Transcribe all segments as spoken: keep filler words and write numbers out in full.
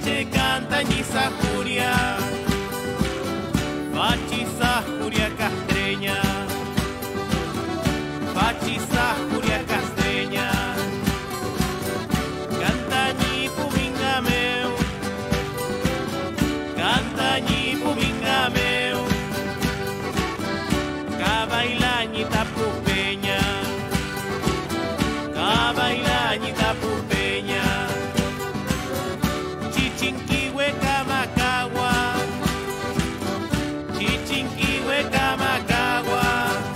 Inche cantañiza juria, fachiza juria castreña, fachiza juria castreña, cantañi pumingameu, cantañi pumingameu, cabailañita pupeña, cabailañita pupeña. Chichinquiwe Kamakawa, Chichinquiwe Kamakawa,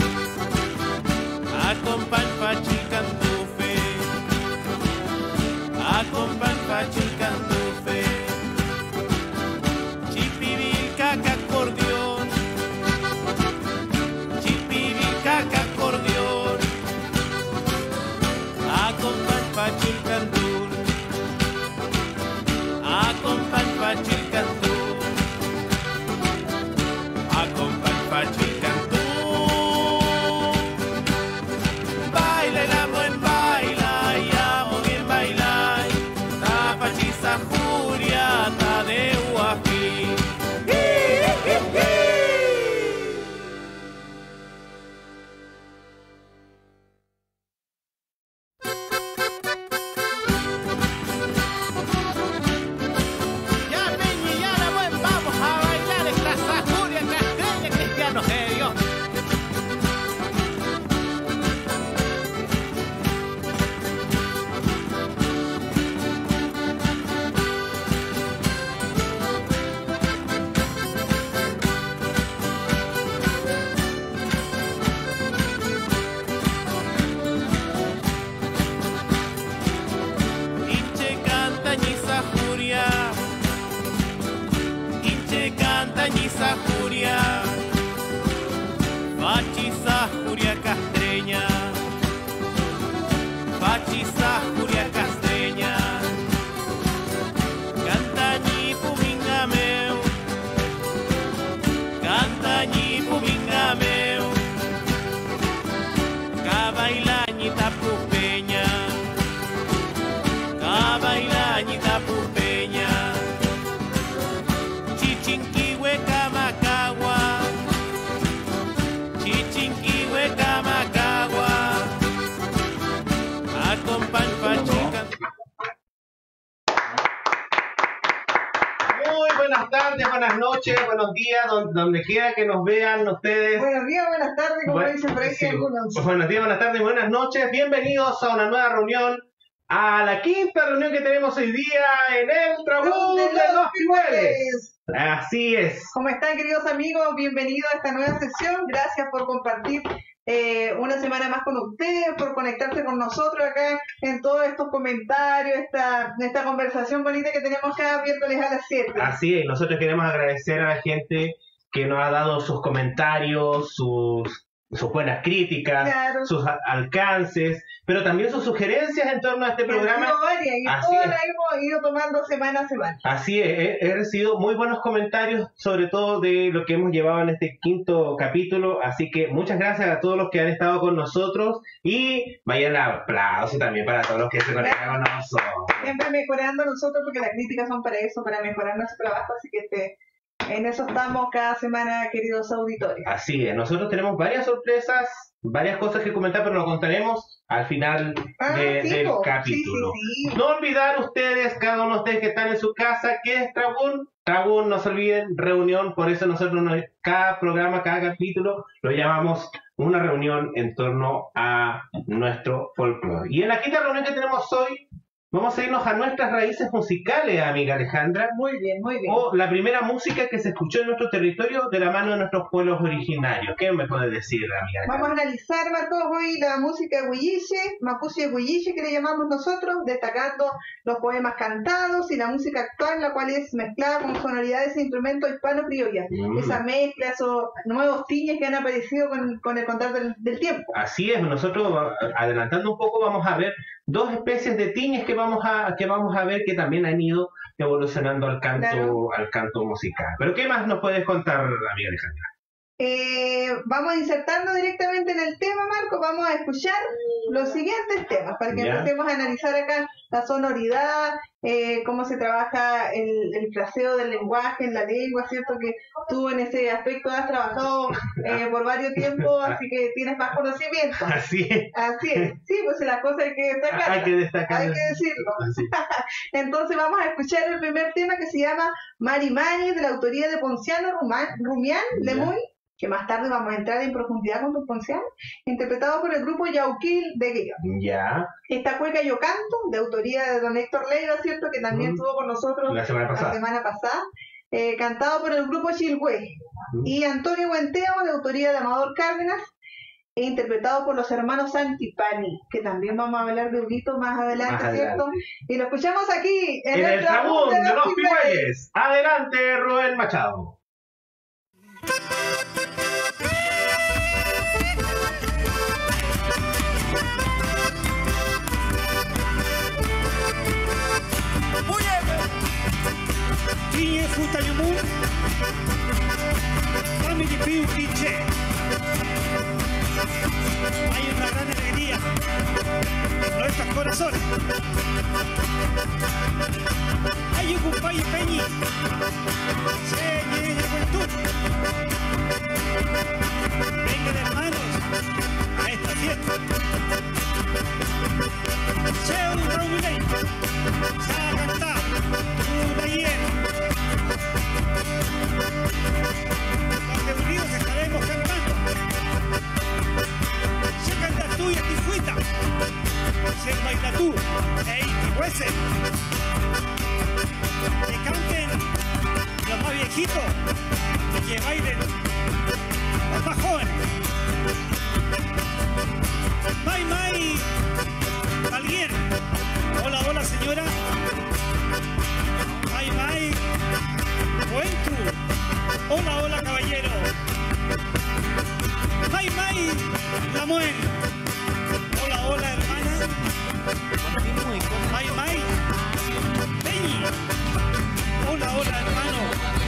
acompan Pachilcantufe, acompan Pachilcantufe, Chipibil caca acordeón, Chipibil caca acordeón, acompan Pachilcantufe. Acompan Pachilcantú, acompan Pachilcantú. Baila el amo en baila, y amo bien baila. Ta pachiza juria, ta de Huají. Cantañiza juria, fachiza juria castreña, fachiza juria castreña, cantañi pumingameu, cantañi pumingameu, cabailañita pupeña, cabailañita pupeña. Chichinquiwe Kamakawa, Chichinquiwe Kamakawa, acompan Pachilcantufe. Muy buenas tardes, buenas noches, buenos días, donde, donde quiera que nos vean ustedes. Buenos días, buenas tardes, como Bu dicen por ahí sí. algunos. Pues buenos días, buenas tardes, buenas noches. Bienvenidos a una nueva reunión, a la quinta reunión que tenemos hoy día en el Trabú de los Pihueles. Así es. ¿Cómo están, queridos amigos? Bienvenidos a esta nueva sesión. Gracias por compartir eh, una semana más con ustedes, por conectarse con nosotros acá en todos estos comentarios, esta, esta conversación bonita que tenemos cada miércoles a las siete. Así es. Nosotros queremos agradecer a la gente que nos ha dado sus comentarios, sus, sus buenas críticas, Claro. sus a- alcances, pero también sus sugerencias en torno a este Que han programa. sido varias, y Así todas es. las hemos ido tomando semana a semana. Así es, he, he recibido muy buenos comentarios, sobre todo de lo que hemos llevado en este quinto capítulo, así que muchas gracias a todos los que han estado con nosotros y vayan al aplauso también para todos los que se conectan con nosotros. Siempre mejorando nosotros, porque las críticas son para eso, para mejorar nuestro trabajo, así que este, en eso estamos cada semana, queridos auditores. Así es, nosotros tenemos varias sorpresas, varias cosas que comentar, pero lo contaremos al final Ah, de- sí, del po. capítulo. Sí, sí, sí. No olvidar ustedes, cada uno de ustedes que están en su casa, que es Trabún. Trabún, no se olviden, reunión, por eso nosotros nos- cada programa, cada capítulo lo llamamos una reunión en torno a nuestro folclore. Y en la quinta reunión que tenemos hoy, vamos a irnos a nuestras raíces musicales, amiga Alejandra. Muy bien, muy bien. O la primera música que se escuchó en nuestro territorio de la mano de nuestros pueblos originarios. ¿Qué me puede decir, amiga Alejandra? Vamos a analizar, Marcos, hoy la música huilliche, mapuche huilliche que le llamamos nosotros, destacando los poemas cantados y la música actual, la cual es mezclada con sonoridades e instrumentos hispano-criollas. Mm. Esa mezcla, esos nuevos tiñes que han aparecido con, con el contar del, del tiempo. Así es, nosotros adelantando un poco vamos a ver dos especies de tiñes que vamos a que vamos a ver que también han ido evolucionando al canto Claro. al canto musical. Pero ¿qué más nos puedes contar, amiga Alejandra? Eh, vamos a insertarnos directamente en el tema, Marco. Vamos a escuchar los siguientes temas para que Ya. empecemos a analizar acá la sonoridad, eh, cómo se trabaja el, el fraseo del lenguaje en la lengua, ¿cierto? Que tú en ese aspecto has trabajado eh, por varios tiempos, así que tienes más conocimiento. Así es. Así es, sí, pues las cosas hay que destacar. Hay que destacar. Hay que decirlo. Así. Entonces vamos a escuchar el primer tema que se llama Mari Mari, de la autoría de Ponciano Ruman- Rumián Ya. Lemuy, que más tarde vamos a entrar en profundidad con Ponciano, interpretado por el grupo Yauquil de Guillón. Ya, Esta cueca Yo Canto, de autoría de don Héctor Leiva, ¿cierto? Que también Mm. estuvo con nosotros la semana la pasada. semana pasada, eh, cantado por el grupo Chilhue. Mm. Y Antonio Buenteo, de autoría de Amador Cárdenas, e interpretado por los hermanos Santipani, que también vamos a hablar de un hito más adelante, Más ¿cierto? adelante. Y lo escuchamos aquí, en, En el trabún de los Pigüeyes. Pigüeyes. Adelante, Rubén Machado. Tiñe futa yumun, family piu quiche. Hay una gran alegría en nuestros corazones. Hay un cumpay peñi, se llena juventud. Vengan hermanos a esta fiesta. Se un raumilei, se ha cantado una hiena. Donde unidos estaremos cantando. Se canta tú y aquí fuita. Se baila tú e itihuese. Que canten los más viejitos y que bailen los más jóvenes. May, may, alguien. Hola, hola, señora. May, may. Buen tú. Hola, hola, caballero. May, may, la muen. Hola, hola, hermana. May, may. Peñi. Hola, hola, hermano.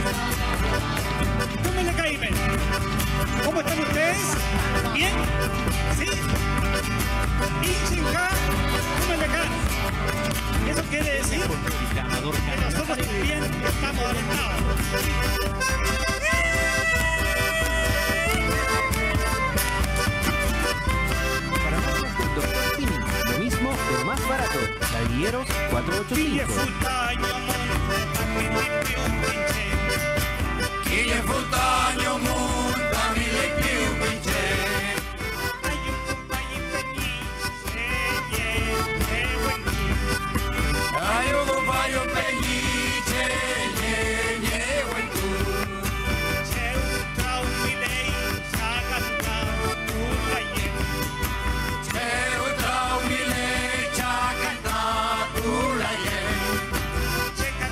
¿Cómo le caen? ¿Cómo están ustedes? ¿Bien? ¿Sí? ¿Y chinga? ¿Cómo le caen? Eso quiere decir que nosotros también estamos alentados. Farmacias del doctor Simi, lo mismo pero más barato. Ladrilleros cuatro ocho Quille cinco. futaño monta mi limpio pinche. Quille futaño monta mi limpio pinche. Hay un compañí peñi, se llene buen día. Hay un compaño peñiche, ñe, buen tú. Se un trau mi ley, saca tu trau, tu calle. Se otra humile, chacanta, tu la ye. Se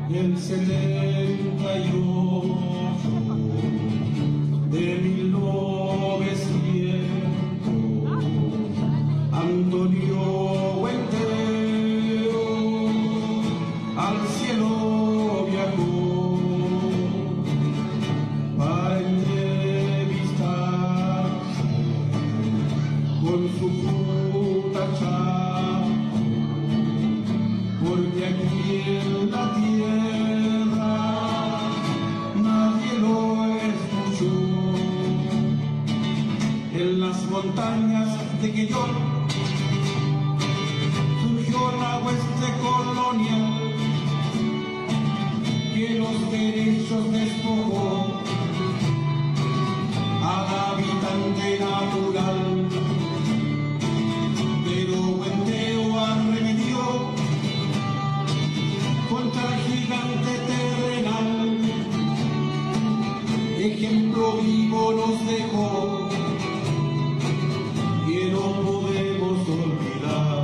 el setenta y ocho de mil novecientos, Antonio Buentero al cielo viajó para entrevistarse con su puta chava, porque aquí en la tierra nadie lo escuchó. En las montañas de Quellón surgió la hueste colonial que los derechos despojó al habitante natural. Pero Buentero arremetió contra el gigante terrenal, ejemplo vivo nos dejó que no podemos olvidar.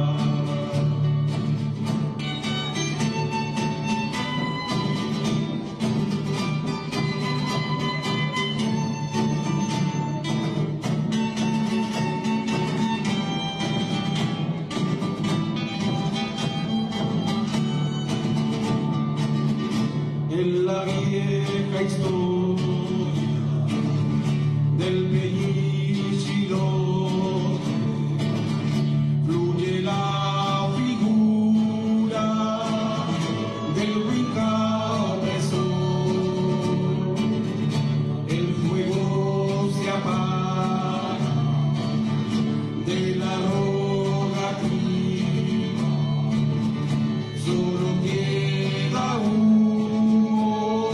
En la vieja historia del Peñichilón fluye la figura del Huinca-Opresor. El fuego se apaga de la rogativa, solo queda humo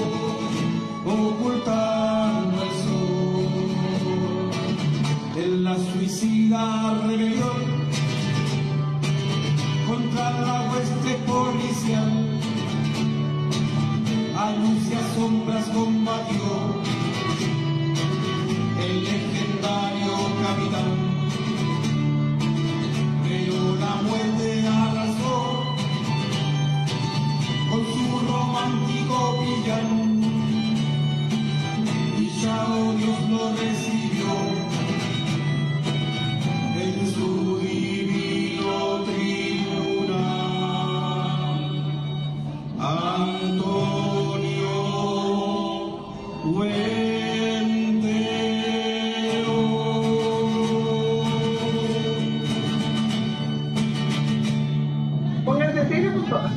ocultando el sol. En la suicida rebelión contra la hueste policial, a luz y a sombras combatió el legendario capitán. Pero la muerte arrasó con su romántico villano, y ya oh Dios lo recibió en su divino tribunal. Antonio Buentero. Pónganse serios, por favor.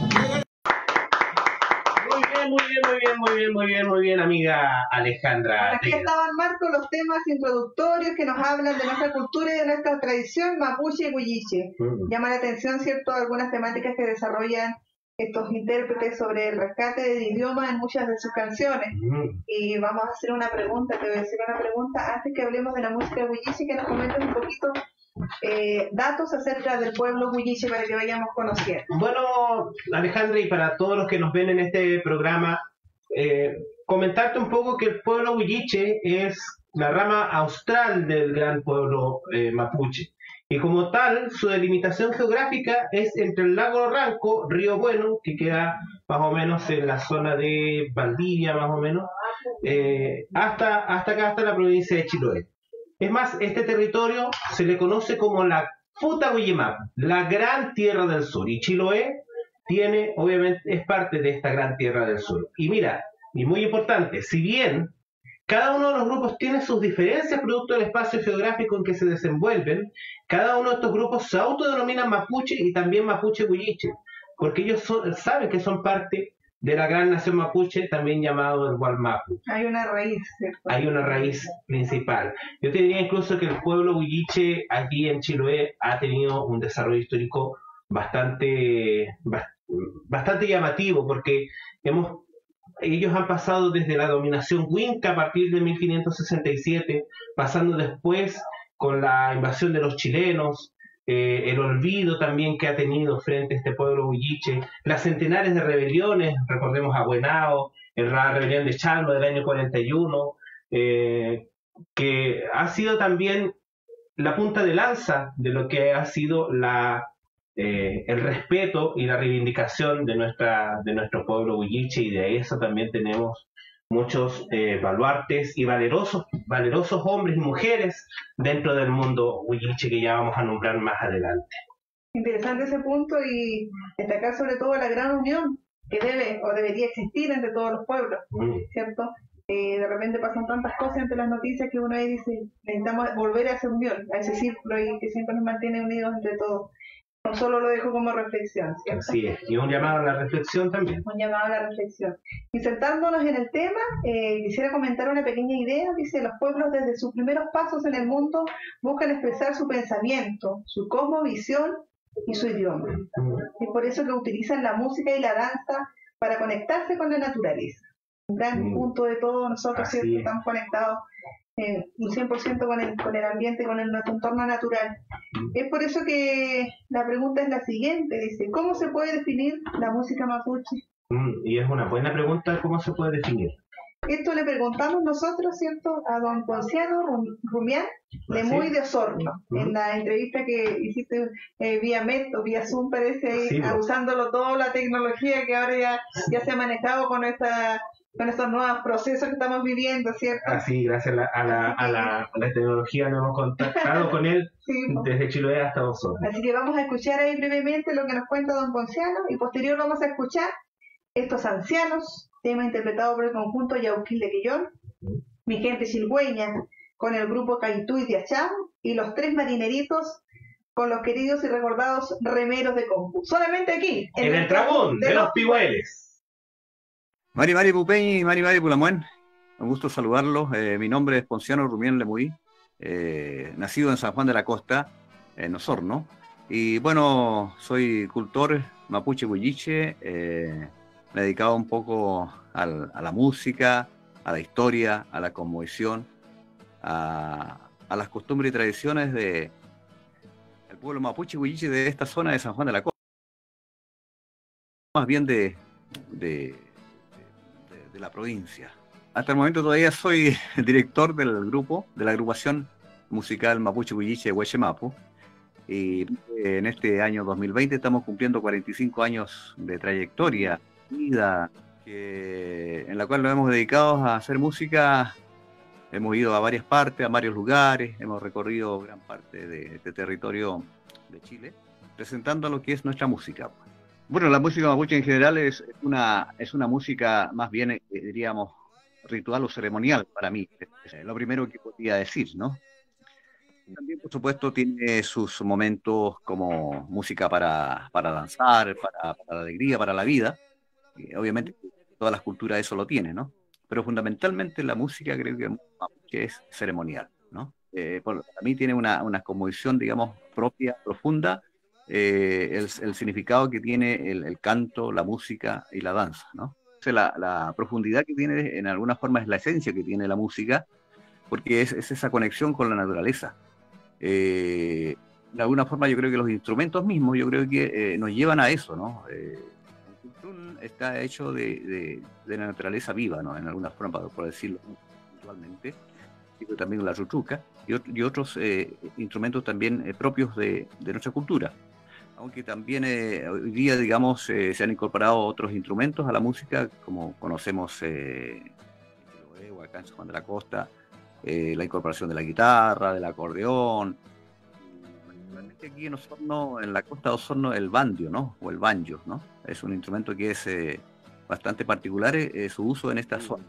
Muy bien, muy bien, muy bien, muy bien, muy bien, muy bien, amiga Alejandra. Aquí estaban, Marco, los temas introductorios que nos hablan de nuestra cultura y de nuestra tradición mapuche y huilliche. Mm. Llama la atención, ¿cierto?, algunas temáticas que desarrollan estos intérpretes sobre el rescate del idioma en muchas de sus canciones. Mm. Y vamos a hacer una pregunta, te voy a hacer una pregunta antes que hablemos de la música huilliche, que nos comentes un poquito eh, datos acerca del pueblo huilliche para que vayamos conociendo. Bueno, Alejandra, y para todos los que nos ven en este programa, eh, comentarte un poco que el pueblo huilliche es la rama austral del gran pueblo eh, mapuche. Y como tal, su delimitación geográfica es entre el lago Ranco, Río Bueno, que queda más o menos en la zona de Valdivia, más o menos, eh, hasta, hasta acá, hasta la provincia de Chiloé. Es más, este territorio se le conoce como la Futahuillimap, la gran tierra del sur. Y Chiloé tiene, obviamente, es parte de esta gran tierra del sur. Y mira, y muy importante, si bien cada uno de los grupos tiene sus diferencias producto del espacio geográfico en que se desenvuelven, cada uno de estos grupos se autodenominan mapuche y también mapuche huilliche, porque ellos son, saben que son parte de la gran nación mapuche, también llamado el Gualmapu. Hay una raíz, ¿cierto? Hay una raíz principal. Yo te diría incluso que el pueblo huilliche aquí en Chiloé ha tenido un desarrollo histórico bastante, bastante llamativo, porque hemos ellos han pasado desde la dominación Huinca a partir de mil quinientos sesenta y siete, pasando después con la invasión de los chilenos, eh, el olvido también que ha tenido frente a este pueblo huilliche, las centenares de rebeliones, recordemos a Buenao, la rebelión de Chalma del año cuarenta y uno, eh, que ha sido también la punta de lanza de lo que ha sido la eh, el respeto y la reivindicación de, nuestra, de nuestro pueblo huilliche, y de eso también tenemos muchos eh, baluartes y valerosos, valerosos hombres y mujeres dentro del mundo huilliche que ya vamos a nombrar más adelante. Interesante ese punto y destacar sobre todo la gran unión que debe o debería existir entre todos los pueblos, Mm. ¿cierto? Eh, de repente pasan tantas cosas entre las noticias que uno ahí dice, necesitamos volver a esa unión, a ese círculo y que siempre nos mantiene unidos entre todos. No solo lo dejo como reflexión, ¿cierto? Así es, y un llamado a la reflexión también. Un llamado a la reflexión. Insertándonos en el tema, eh, quisiera comentar una pequeña idea. Dice, los pueblos desde sus primeros pasos en el mundo buscan expresar su pensamiento, su cosmovisión y su idioma. Es por eso que utilizan la música y la danza para conectarse con la naturaleza. Un gran Mm. punto de todos nosotros, Así ¿cierto? es. Estamos conectados eh, un cien por ciento con el, con el ambiente, con el, nuestro entorno natural. Mm. Es por eso que la pregunta es la siguiente, dice, ¿cómo se puede definir la música mapuche? Mm, y es una buena pregunta, ¿cómo se puede definir? Esto le preguntamos nosotros, ¿cierto?, a don Ponciano Rum- Rumián, de ¿Ah, sí? Muy de Osorno, Ujú. en la entrevista que hiciste eh, vía Met o vía Zoom, parece, ahí, Sí, ah, pues. usándolo toda la tecnología que ahora ya, ya se ha manejado con esta con estos nuevos procesos que estamos viviendo, ¿cierto? Así, gracias a la, a la, a la, a la tecnología nos hemos contactado con él Sí, pues. desde Chiloé hasta Osorno. Así que vamos a escuchar ahí brevemente lo que nos cuenta don Ponciano y posterior vamos a escuchar Estos Ancianos, tema interpretado por el conjunto Yauquil de Quillón, Mi Gente Chilgüeña, con el grupo Caituy de Acham y los Tres Marineritos con los queridos y recordados Remeros de Compu. Solamente aquí, En el Trabún de los Pigüeles. Mari Mari Pupeñi, Mari Mari Pulamuen, un gusto saludarlos. Eh, mi nombre es Ponciano Rumián Lemuí, eh, nacido en San Juan de la Costa, en Osorno. Y bueno, soy cultor mapuche huilliche, eh, me he dedicado un poco al, a la música, a la historia, a la conmovisión, a, a las costumbres y tradiciones de el pueblo mapuche huilliche de esta zona de San Juan de la Costa. Más bien de... de de la provincia. Hasta el momento todavía soy director del grupo, de la agrupación musical Mapuche Huilliche de Huechemapu, y en este año dos mil veinte estamos cumpliendo cuarenta y cinco años de trayectoria, vida, que, en la cual nos hemos dedicado a hacer música. Hemos ido a varias partes, a varios lugares, hemos recorrido gran parte de este territorio de Chile, presentando lo que es nuestra música. Bueno, la música mapuche en general es una, es una música más bien, eh, diríamos, ritual o ceremonial para mí. Es lo primero que podría decir, ¿no? También, por supuesto, tiene sus momentos como música para, para danzar, para, para la alegría, para la vida. Y obviamente todas las culturas eso lo tienen, ¿no? Pero fundamentalmente la música creo que mapuche es ceremonial, ¿no? Eh, por, para mí tiene una, una conmovisión, digamos, propia, profunda. Eh, el, el significado que tiene el, el canto, la música y la danza, ¿no? O sea, la, la profundidad que tiene, en alguna forma, es la esencia que tiene la música, porque es, es esa conexión con la naturaleza. Eh, de alguna forma yo creo que los instrumentos mismos, yo creo que eh, nos llevan a eso, ¿no? Eh, el tuntún está hecho de, de, de la naturaleza viva, ¿no? En alguna forma, por, por decirlo puntualmente, y también la ruchuca, y, y otros eh, instrumentos también eh, propios de, de nuestra cultura. Aunque también eh, hoy día, digamos, eh, se han incorporado otros instrumentos a la música, como conocemos eh, en Chiloé o acá en San Juan de la Costa, eh, la incorporación de la guitarra, del acordeón. Particularmente aquí en Osorno, en la costa de Osorno, el bandio, ¿no? O el banjo, ¿no? Es un instrumento que es eh, bastante particular eh, su uso en esta zona.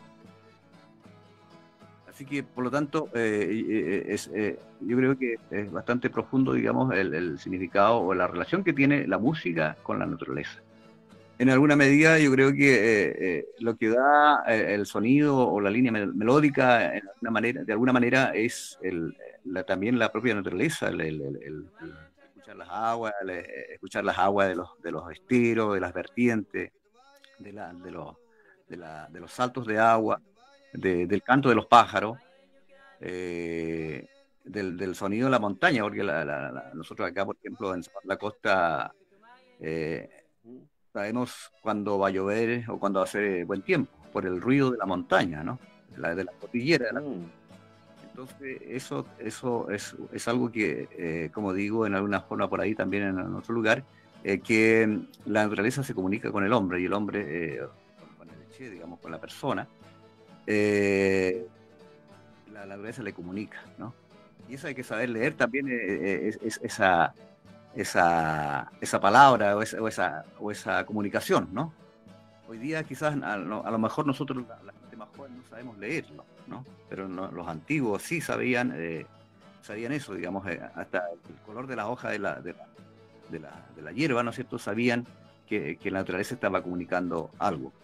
Así que, por lo tanto, eh, es, eh, yo creo que es bastante profundo, digamos, el, el significado o la relación que tiene la música con la naturaleza. En alguna medida, yo creo que eh, eh, lo que da eh, el sonido o la línea mel melódica, en alguna manera, de alguna manera, es el, la, también la propia naturaleza, el, el, el, el, el escuchar las aguas, el, escuchar las aguas de los, de los estiros, de las vertientes, de, la, de, los, de, la, de los saltos de agua. De, del canto de los pájaros, eh, del, del sonido de la montaña, porque la, la, la, nosotros acá, por ejemplo, en la costa, eh, sabemos cuando va a llover o cuando va a hacer buen tiempo, por el ruido de la montaña, ¿no? De la, de la cordillera. ¿No? Entonces, eso, eso es, es algo que, eh, como digo, en alguna forma por ahí también en, en otro lugar, eh, que la naturaleza se comunica con el hombre y el hombre, eh, con, con el Eche, digamos, con la persona, eh, la naturaleza le comunica, ¿no? Y eso hay que saber leer también, eh, es, es, esa, esa, esa palabra o esa, o, esa, o esa comunicación, ¿no? Hoy día quizás a lo, a lo mejor nosotros, la, la gente más joven, no sabemos leerlo, ¿no? Pero no, los antiguos sí sabían, eh, sabían eso, digamos, eh, hasta el color de la hoja de la, de la, de la, de la hierba, ¿no es cierto? Sabían que, que la naturaleza estaba comunicando algo.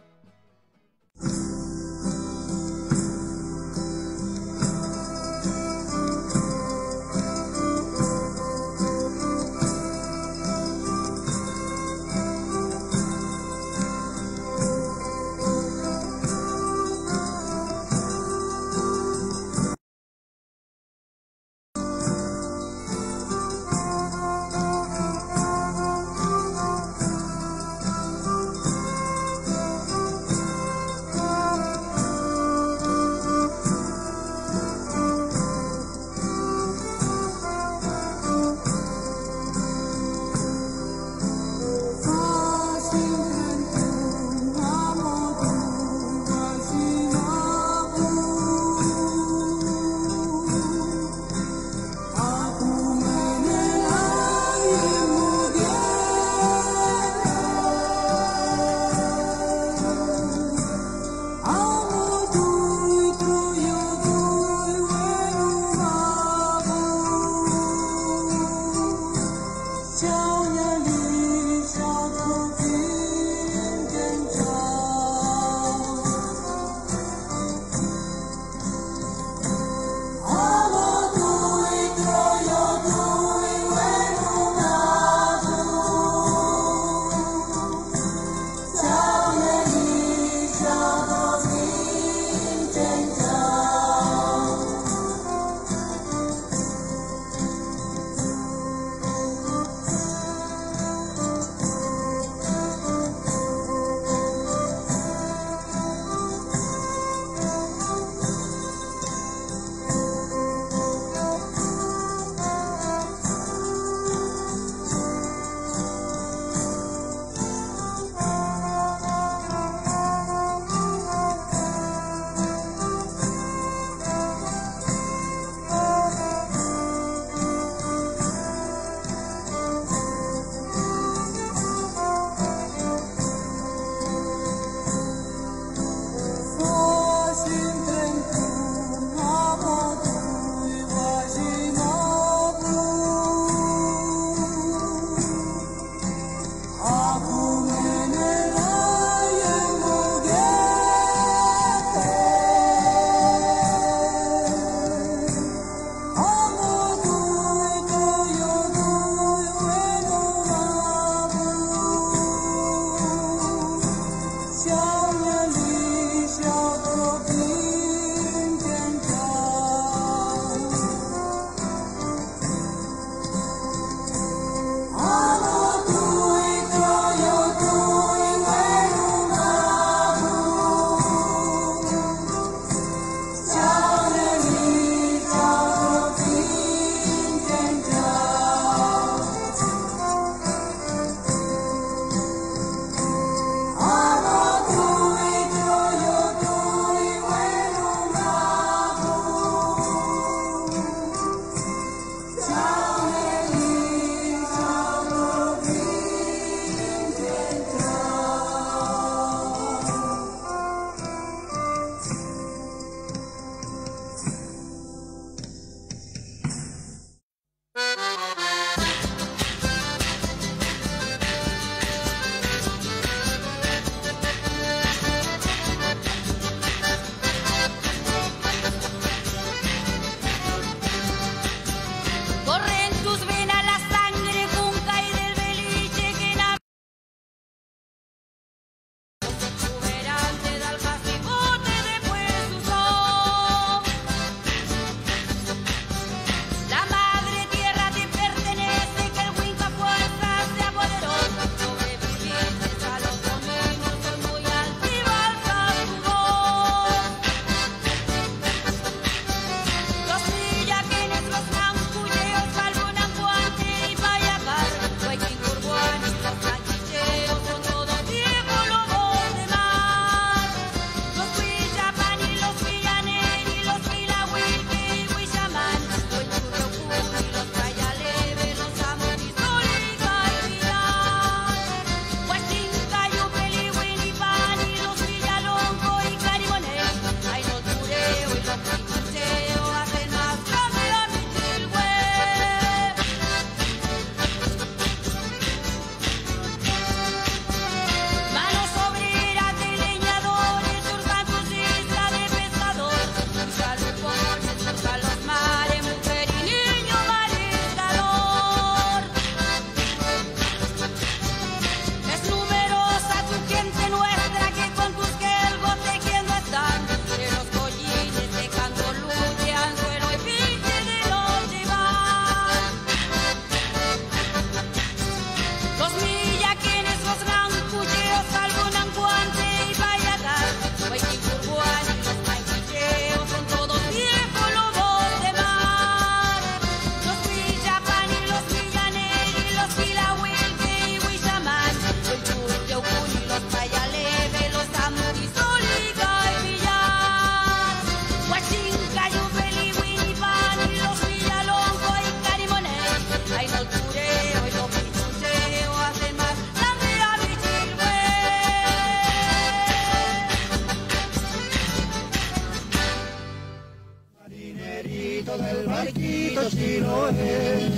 del barquito Chiloé.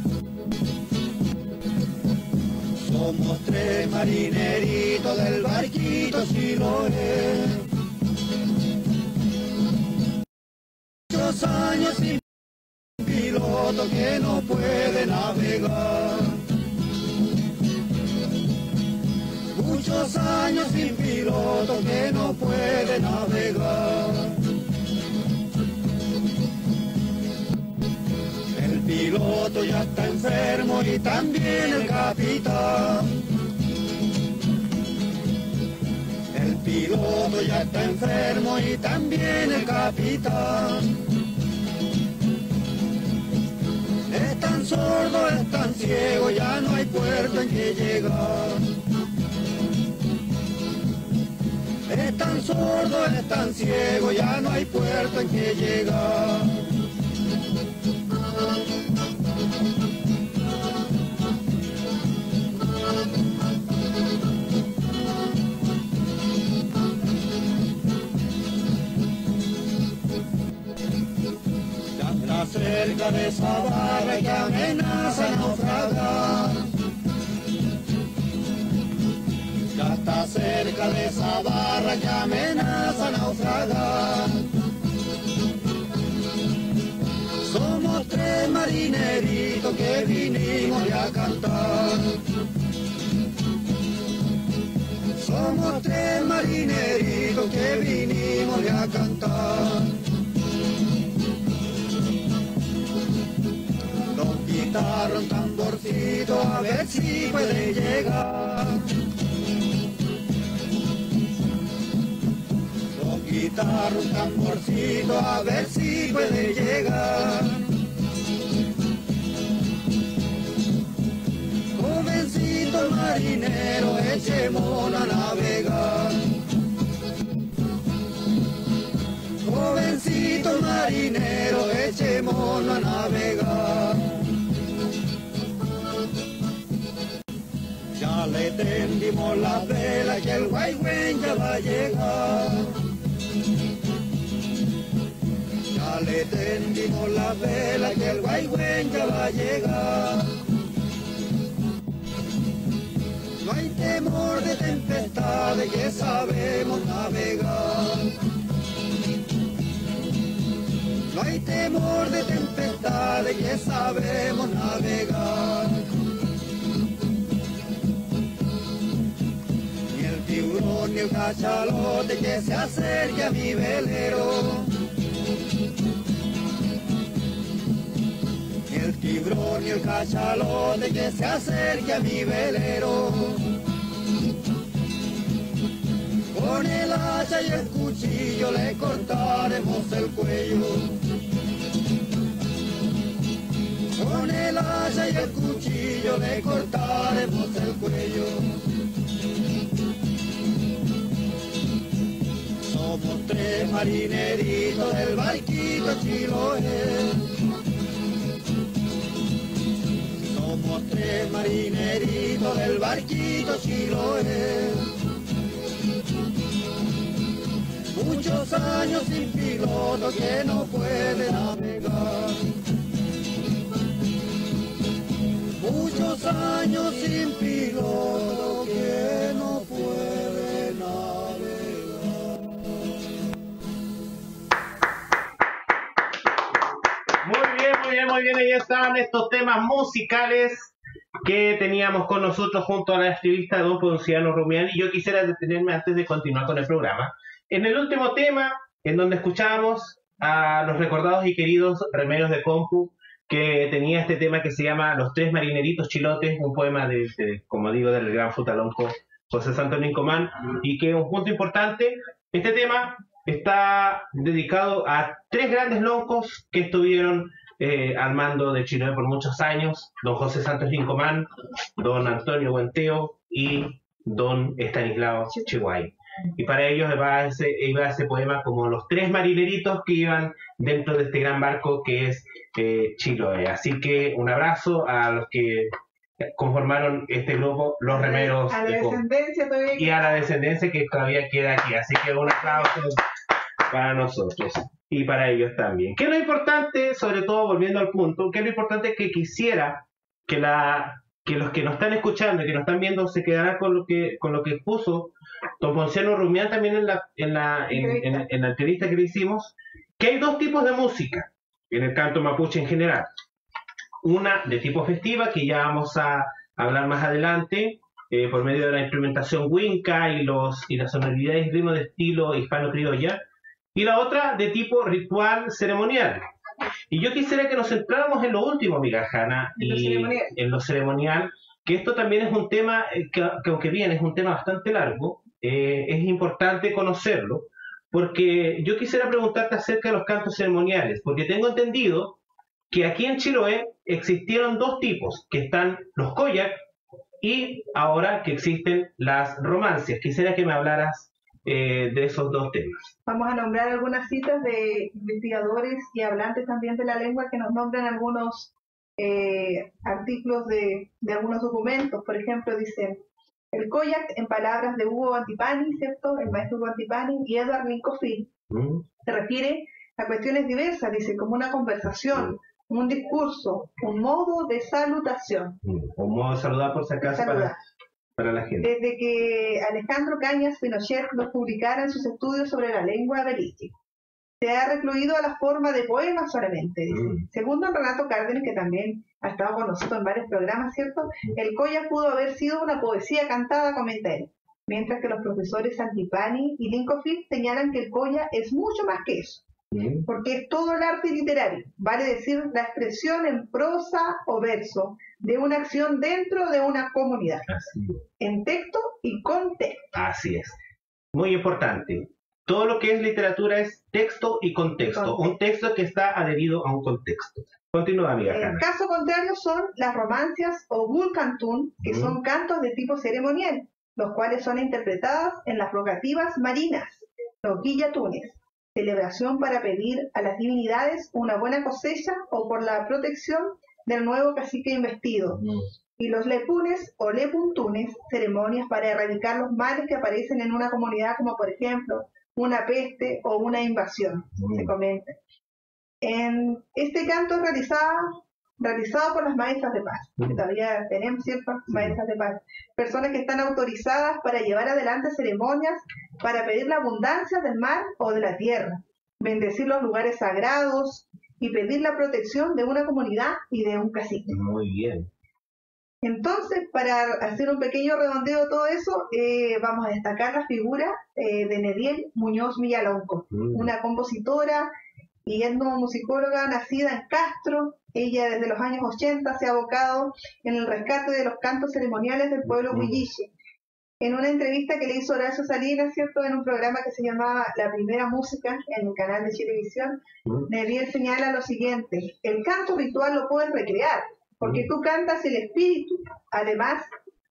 Somos tres marineritos del barquito Chiloé. Muchos años sin piloto que no puede navegar. Muchos años sin piloto que no puede navegar. El piloto ya está enfermo y también el capitán. El piloto ya está enfermo y también el capitán. Es tan sordo, es tan ciego, ya no hay puerto en que llegar. Es tan sordo, es tan ciego, ya no hay puerto en que llegar. Ya está cerca de esa barra que amenaza naufragar. Ya está cerca de esa barra que amenaza naufragar. Somos tres marineritos que vinimos a cantar. Somos tres marineritos que vinimos a cantar. Dos guitarras, un tamborcito, a ver si puede llegar. Guitarra, un tamborcito, a ver si puede llegar. Jovencito marinero, echémonos a navegar. Jovencito marinero, echémonos a navegar. Ya le tendimos las velas que el guaygüen ya va a llegar. Ya le tendimos la vela que el guaygüen ya va a llegar. No hay temor de tempestades que sabemos navegar. No hay temor de tempestades que sabemos navegar. Ni el tiburón ni el cachalote que se acerque a mi velero. Ni el tiburón ni el cachalote que se acerque a mi velero. Con el hacha y el cuchillo le cortaremos el cuello. Con el hacha y el cuchillo le cortaremos el cuello. Somos tres marineritos del barquito Chiloé. Somos tres marineritos del barquito Chiloé. Muchos años sin piloto que no puede navegar. Muchos años sin piloto que no puede navegar. Muy bien, muy bien, muy bien. Ahí están estos temas musicales que teníamos con nosotros junto a la estilista don Ponciano Rumián. Y yo quisiera detenerme antes de continuar con el programa en el último tema, en donde escuchábamos a los recordados y queridos remeros de Compu, que tenía este tema que se llama Los Tres Marineritos Chilotes, un poema de, de como digo, del gran futalonco José Santos Nincomán, y que un punto importante, este tema está dedicado a tres grandes loncos que estuvieron eh, al mando de Chiloé por muchos años: don José Santos Nincomán, don Antonio Guenteo y don Estanislao Chihuay. Y para ellos iba ese, iba ese poema como los tres marineritos que iban dentro de este gran barco que es eh, Chiloé. Así que un abrazo a los que conformaron este grupo, los remeros a la de Compu, descendencia todavía y a la descendencia que todavía queda aquí. Así que un aplauso para nosotros. y para ellos también. ¿Qué es lo importante, sobre todo volviendo al punto, qué es lo importante que quisiera que, la, que los que nos están escuchando y que nos están viendo se quedaran con lo que, con lo que puso don Ponciano Rumián también en la, en, la, en, en, en la entrevista que le hicimos, que hay dos tipos de música en el canto mapuche en general. Una de tipo festiva, que ya vamos a hablar más adelante, eh, por medio de la instrumentación huinca y, los, y las sonoridades y ritmos de estilo hispano-criolla, y la otra de tipo ritual ceremonial. Y yo quisiera que nos centráramos en lo último, amiga Hanna, en, y lo en lo ceremonial, que esto también es un tema, que, que aunque bien es un tema bastante largo, eh, es importante conocerlo, porque yo quisiera preguntarte acerca de los cantos ceremoniales, porque tengo entendido que aquí en Chiloé existieron dos tipos, que están los koyak y ahora que existen las romancias. Quisiera que me hablaras eh, de esos dos temas. Vamos a nombrar algunas citas de investigadores y hablantes también de la lengua que nos nombran algunos eh, artículos de, de algunos documentos. Por ejemplo, dicen, el koyak, en palabras de Hugo Antipani, ¿cierto? El maestro Hugo Antipani y Edward Lincoln, ¿Mm? se refiere a cuestiones diversas, dice, como una conversación, ¿Mm? un discurso, un modo de salutación. Un modo de saludar por si acaso para, para la gente. Desde que Alejandro Cañas Pinochet los publicara en sus estudios sobre la lengua belice, se ha recluido a la forma de poemas solamente. Dice. Mm. Según don Renato Cárdenas, que también ha estado con nosotros en varios programas, ¿cierto? Mm. El koyak pudo haber sido una poesía cantada, comenta él. Mientras que los profesores Antipani y Lincoln señalan que el koyak es mucho más que eso. ¿Sí? Porque es todo el arte literario, vale decir, la expresión en prosa o verso de una acción dentro de una comunidad, en texto y contexto. Así es, muy importante. Todo lo que es literatura es texto y contexto, contexto. Un texto que está adherido a un contexto. Continúa, amiga. El caso contrario son las romancias o gulcantún, que mm. son cantos de tipo ceremonial, los cuales son interpretadas en las rogativas marinas, los guillatunes, celebración para pedir a las divinidades una buena cosecha o por la protección del nuevo cacique investido. Mm. Y los lepunes o lepuntunes, ceremonias para erradicar los males que aparecen en una comunidad, como por ejemplo una peste o una invasión, mm. se comenta. En este canto realizado, realizado por las maestras de paz, mm. que todavía tenemos ciertas mm. maestras de paz, personas que están autorizadas para llevar adelante ceremonias para pedir la abundancia del mar o de la tierra, bendecir los lugares sagrados y pedir la protección de una comunidad y de un cacique. Muy bien. Entonces, para hacer un pequeño redondeo de todo eso, eh, vamos a destacar la figura eh, de Nediel Muñoz Villalonco, mm. una compositora y etnomusicóloga nacida en Castro. Ella desde los años ochenta se ha abocado en el rescate de los cantos ceremoniales del pueblo huilliche. En una entrevista que le hizo Horacio Salinas, ¿cierto?, en un programa que se llamaba La Primera Música, en el canal de Chilevisión, mm. Nediel señala lo siguiente: el canto ritual lo puedes recrear, porque mm. tú cantas el espíritu, además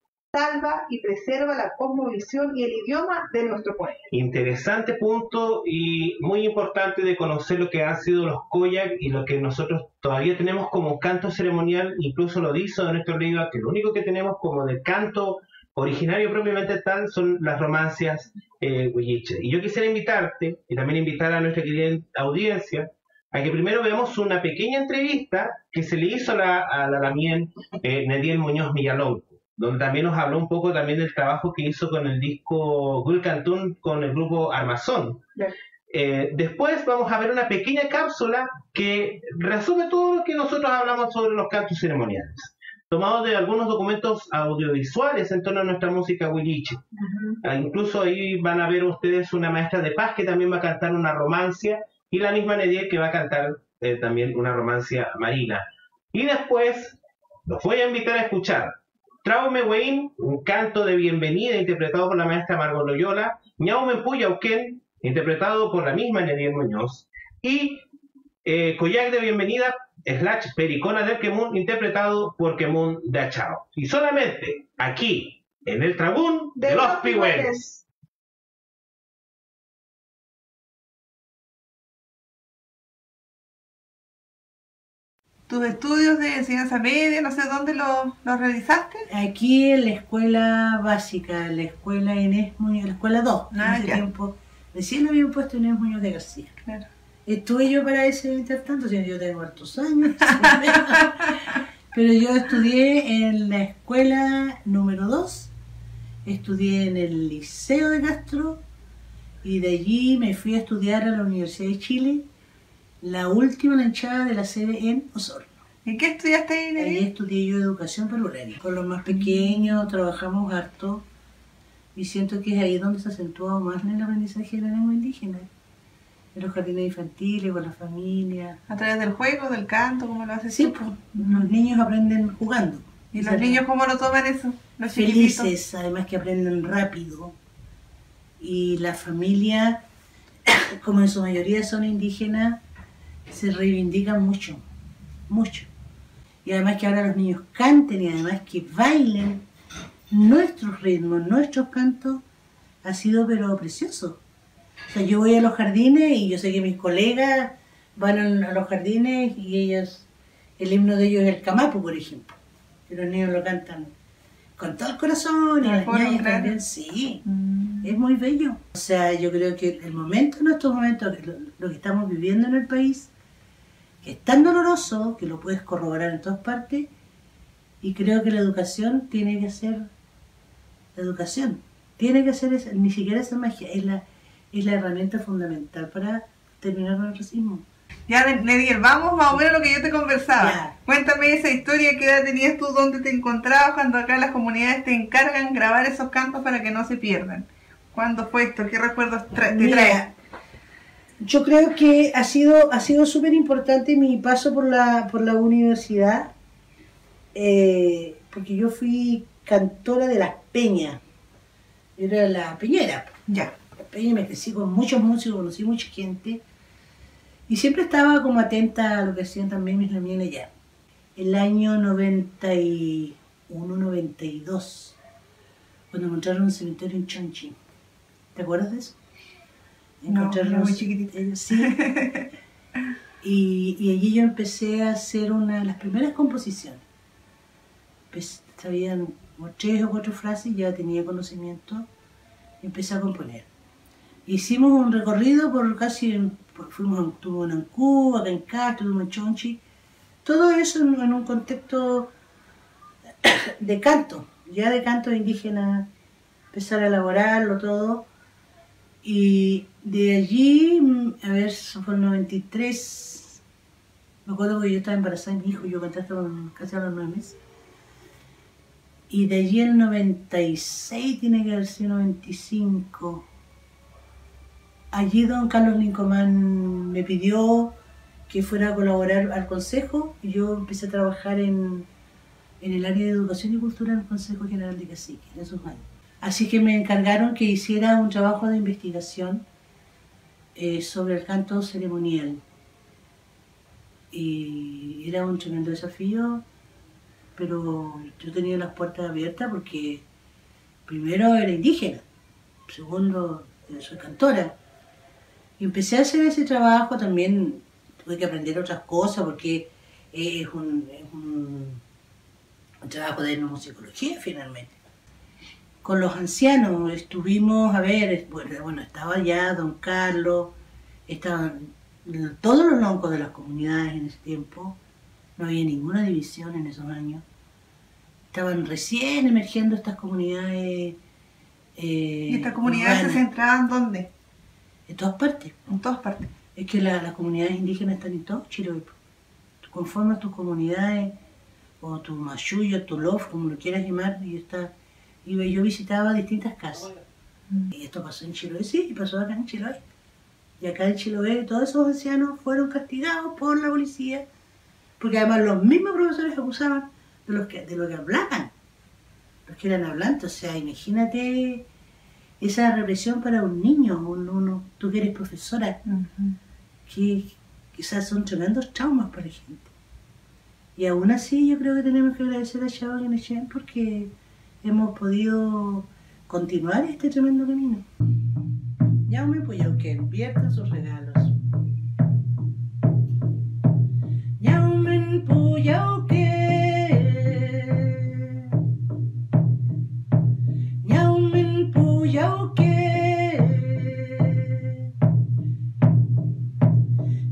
salva y preserva la cosmovisión y el idioma de nuestro pueblo. Interesante punto y muy importante de conocer lo que han sido los koyak y lo que nosotros todavía tenemos como canto ceremonial. Incluso lo dice en nuestro libro, que lo único que tenemos como de canto originario propiamente tal son las romancias eh, huilliche. Y yo quisiera invitarte, y también invitar a nuestra querida audiencia, a que primero veamos una pequeña entrevista que se le hizo a la, a la Lamien eh, Nediel Muñoz Villalonco, donde también nos habló un poco también del trabajo que hizo con el disco Gulcantún con el grupo Armazón. Yeah. Eh, después vamos a ver una pequeña cápsula que resume todo lo que nosotros hablamos sobre los cantos ceremoniales, tomado de algunos documentos audiovisuales en torno a nuestra música huilliche. Uh-huh. Incluso ahí van a ver ustedes una maestra de paz que también va a cantar una romancia, y la misma Nediel que va a cantar eh, también una romancia marina. Y después los voy a invitar a escuchar Traume Wein, un canto de bienvenida interpretado por la maestra Margot Loyola, Ñaume Puyauquén, interpretado por la misma Nediel Muñoz, y eh, Koyak de bienvenida slash Pericona del Quemún, interpretado por Quemún de Achao. Y solamente aquí, en el Trabún de, de los Pigüeles. ¿Tus estudios de enseñanza media, no sé dónde los lo realizaste? Aquí en la escuela básica, la escuela Inés Muñoz, la escuela dos. Ah, en ese tiempo, recién lo habían puesto Inés Muñoz de García. Claro. estuve yo para ese intertanto, si yo tengo hartos años. Pero yo estudié en la escuela número dos, estudié en el Liceo de Castro y de allí me fui a estudiar a la Universidad de Chile, la última lanchada de la sede en Osorno. ¿Y qué estudiaste ahí, Nelly? Ahí estudié yo educación palurana. Con los más pequeños trabajamos harto y siento que es ahí donde se acentúa más en el aprendizaje de la lengua indígena. En los jardines infantiles, con la familia. ¿A través del juego, del canto, cómo lo haces Sí, tú? pues, los niños aprenden jugando. ¿Y O los sea, niños cómo lo toman eso? Los chiquititos. felices, además que aprenden rápido. Y la familia, como en su mayoría son indígenas, se reivindican mucho, mucho. Y además que ahora los niños canten y además que bailen nuestros ritmos, nuestros cantos, ha sido pero precioso. O sea, yo voy a los jardines y yo sé que mis colegas van a los jardines y ellos, el himno de ellos es el camapu, por ejemplo. Y los niños lo cantan con todo el corazón y Al las coro, niñas claro. también, sí. Mm. Es muy bello. O sea, yo creo que el momento, en estos momentos, lo, lo que estamos viviendo en el país, que es tan doloroso, que lo puedes corroborar en todas partes, y creo que la educación tiene que ser, la educación, tiene que ser, esa, ni siquiera esa magia, es la, es la herramienta fundamental para terminar con el racismo. Ya, Nediel, vamos más o menos a lo que yo te conversaba. Ya. Cuéntame esa historia, qué edad tenías tú, dónde te encontrabas, cuando acá las comunidades te encargan grabar esos cantos para que no se pierdan. ¿Cuándo fue esto? ¿Qué recuerdos tra te Mira, traes? yo creo que ha sido ha sido súper importante mi paso por la por la universidad, eh, porque yo fui cantora de las peñas. Yo era la peñera. Ya. La peña, me crecí con muchos músicos, conocí mucha gente y siempre estaba como atenta a lo que hacían también mis lamienes allá. El año noventa y uno, noventa y dos, cuando encontraron un cementerio en Chonchi. ¿Te acuerdas de eso? No, era muy chiquitita. Eh, sí. y, y allí yo empecé a hacer una de las primeras composiciones. Pues, sabían como tres o cuatro frases, ya tenía conocimiento y empecé a componer. Hicimos un recorrido por casi, por, fuimos a, estuvo en Ancú, acá en Castro, estuvimos en Chonchi, todo eso en, en un contexto de canto, ya de canto indígena, empezar a elaborarlo todo. Y de allí, a ver, eso fue el noventa y tres, me acuerdo que yo estaba embarazada de mi hijo, yo canté hasta casi a los nueve meses. Y de allí el noventa y seis, tiene que haber sido noventa y cinco. Allí don Carlos Lincomán me pidió que fuera a colaborar al consejo y yo empecé a trabajar en, en el área de educación y cultura en el Consejo General de Cacique en esos años. Así que me encargaron que hiciera un trabajo de investigación eh, sobre el canto ceremonial. Y era un tremendo desafío, pero yo tenía las puertas abiertas porque primero era indígena, segundo soy cantora. Y empecé a hacer ese trabajo, también tuve que aprender otras cosas porque es un, es un, un trabajo de etnomusicología finalmente. Con los ancianos estuvimos, a ver, bueno, bueno, estaba ya don Carlos, estaban todos los loncos de las comunidades en ese tiempo, no había ninguna división en esos años. Estaban recién emergiendo estas comunidades. Eh, ¿Y estas comunidades urbanas. se centraban dónde? En todas partes. En todas partes. Es que la, las comunidades indígenas están en todo Chile hoy. Tú conformas tus comunidades, o tu mayuyo, tu lof, como lo quieras llamar, y está. Y yo visitaba distintas casas. Y esto pasó en Chiloé, sí, y pasó acá en Chiloé. Y acá en Chiloé todos esos ancianos fueron castigados por la policía, porque además los mismos profesores acusaban de, los que, de lo que hablaban, los que eran hablantes. O sea, imagínate esa represión para un niño, un, uno, tú que eres profesora, Uh-huh. que quizás son tremendos traumas para la gente. Y aún así yo creo que tenemos que agradecer a Chava y a Nechen porque hemos podido continuar este tremendo camino. Yaume Puyauquén, vierta sus regalos. Yaume Puyauquén, Yaume Puyauquén,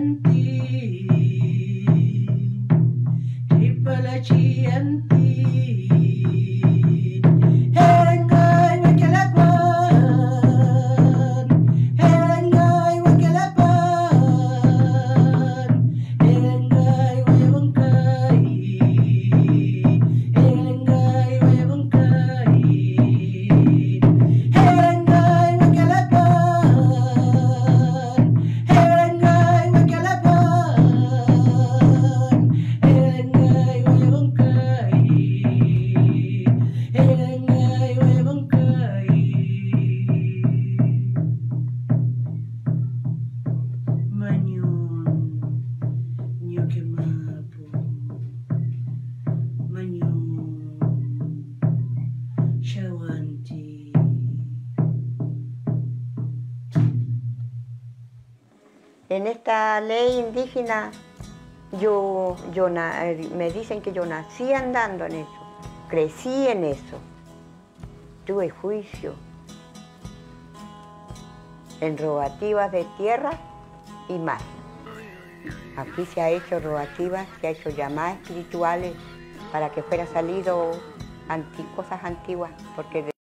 chianti, tripala chianti. Herengay wakalapan, herengay wakalapan, herengay wayabangkay, herengay wayabangkay, herengay wakalapan, herengay wakalapan, herengay wayabangkay, herengay wayabangkay. Manyun, nyokemapo, manyun, shawanti. En esta ley indígena, yo, yo na- me dicen que yo nací andando en eso, crecí en eso, tuve juicio en rogativas de tierra y mar. Aquí se ha hecho rogativas, se ha hecho llamadas espirituales para que fuera salido anti- cosas antiguas, porque de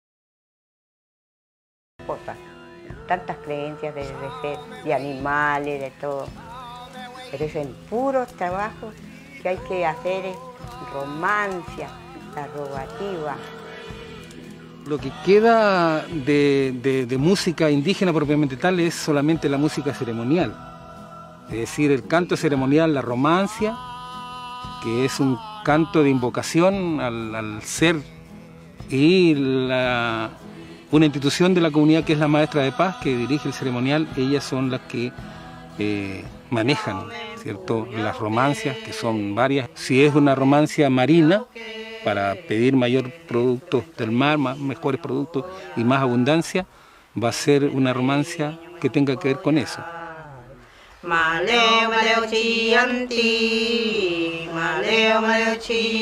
cosas, tantas creencias de, de ser, de animales, de todo. Pero es en puros trabajos que hay que hacer es romancia, la rogativa. Lo que queda de, de- de música indígena propiamente tal es solamente la música ceremonial. Es decir, el canto ceremonial, la romancia, que es un canto de invocación al, al ser, y la, una institución de la comunidad que es la maestra de paz, que dirige el ceremonial. Ellas son las que eh, manejan, ¿cierto?, las romancias, que son varias. Si es una romancia marina, para pedir mayor productos del mar, más, mejores productos y más abundancia, va a ser una romancia que tenga que ver con eso. Maleo, maleo, chianti, maleo, maleo,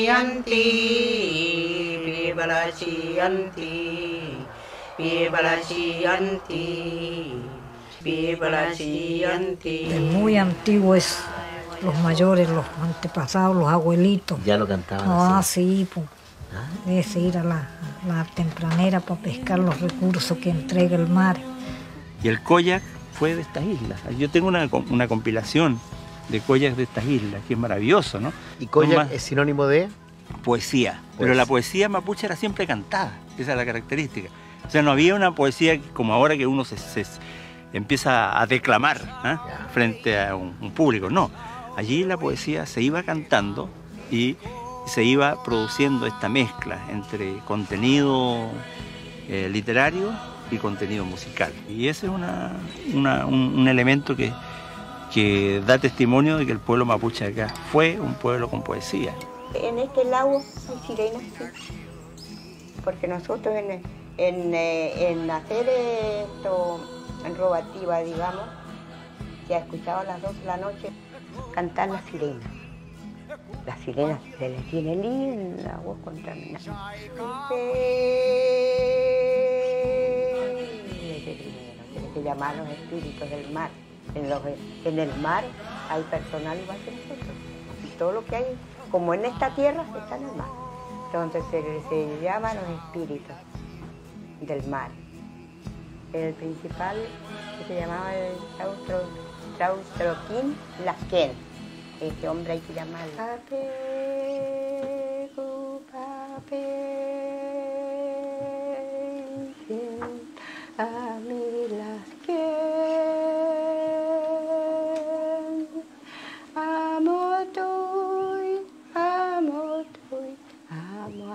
chianti, viva la chianti, viva la chianti, viva la chianti. Es muy antiguo eso, los mayores, los antepasados, los abuelitos. Ya lo cantaban Ah, así. sí, pues. Es ir a la, a la tempranera para pescar los recursos que entrega el mar. Y el koyak fue de estas islas. Yo tengo una, una compilación de koyaks de estas islas, que es maravilloso, ¿no? ¿Y koyak Más es sinónimo de? poesía, pero Pues- la poesía mapuche era siempre cantada, esa es la característica. O sea, no había una poesía como ahora que uno se, se empieza a declamar, ¿ah?, frente a un, un público, no. Allí la poesía se iba cantando y se iba produciendo esta mezcla entre contenido eh, literario y contenido musical. Y ese es una, una- un, un elemento que, que da testimonio de que el pueblo mapuche de acá fue un pueblo con poesía. En este lago hay sirenas, sí. Porque nosotros en, en, eh, en hacer esto, en rogativa, digamos, ya escuchaba a las dos de la noche cantar las sirenas. Las sirenas se les tiene linda voz contaminada. Tiene que llamar a los espíritus del mar. En, los, en el mar hay personal igual que nosotros. Y todo lo que hay, como en esta tierra, está en el mar. Entonces se, se llama a los espíritus del mar. El principal, que se llamaba el Chaustro, Chaustroquín Lasquén. Este hombre hay que llamarlo. Pape, gu, pape, a mi Lasquén. Amo tuy, amo tuy, amo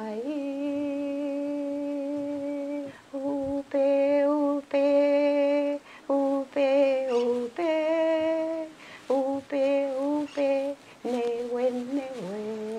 ahí. Upe, upe, upe, upe, upe, upe, nehuen, nehuen.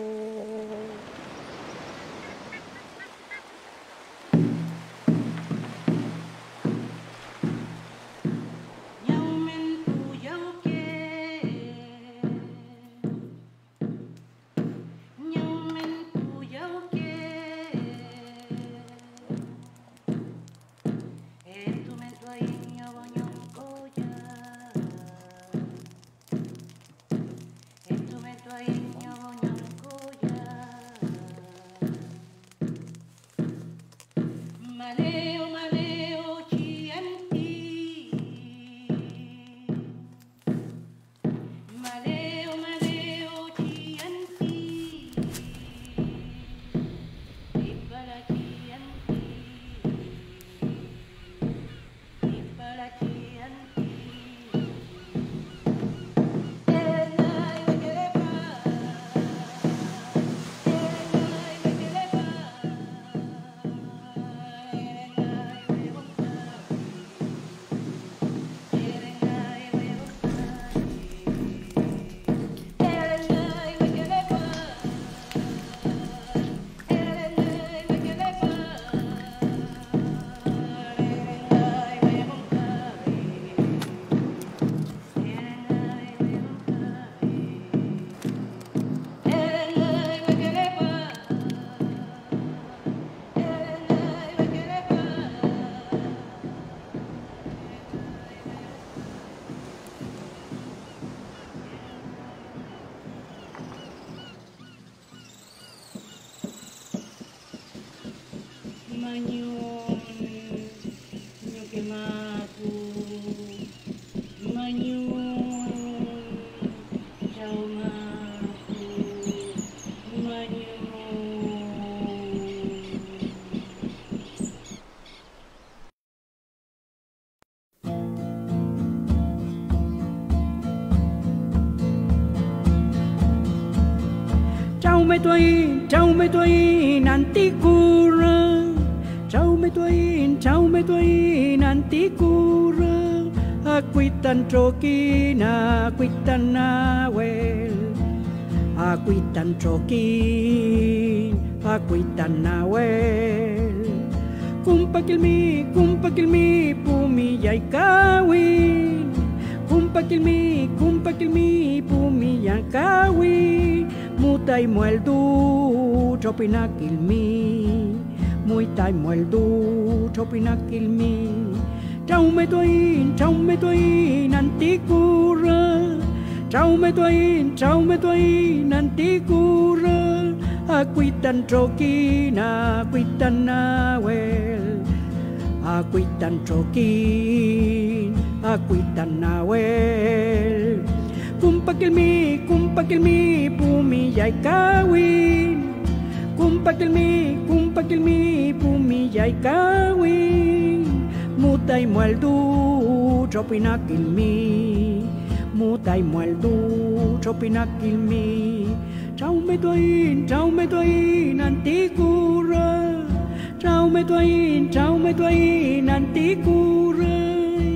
me tuain, chau me tuain anticurra, chau me tuain, chau me tuain anticurra, acuitan troquina, acuitan nahuel, acuitan troquin, acuitan nahuel, cumpa kilmi, cumpa kilmi, pumi yaikawin, cumpa kilmi, cumpa kilmi, pumi yaikawin. Mutai mueldu chopinakilmi, mutai mueldu chopinakilmi. Chaume toin, chaume toin anticurra, chaume toin, chaume toin anticurra. Acuitan troquina, acuitan nahuel, acuitan troquin, acuitan nahuel. Cumpa kilmi, cumpa kilmi, pumi yaikawin. Cumpa kilmi, cumpa kilmi, pumi yaikawin. Mutai mueldu chopinakilmi, mutai mueldu chopinakilmi. Chaume toin, chaume toin anticurra, chaume toin, chaume toin anticurra.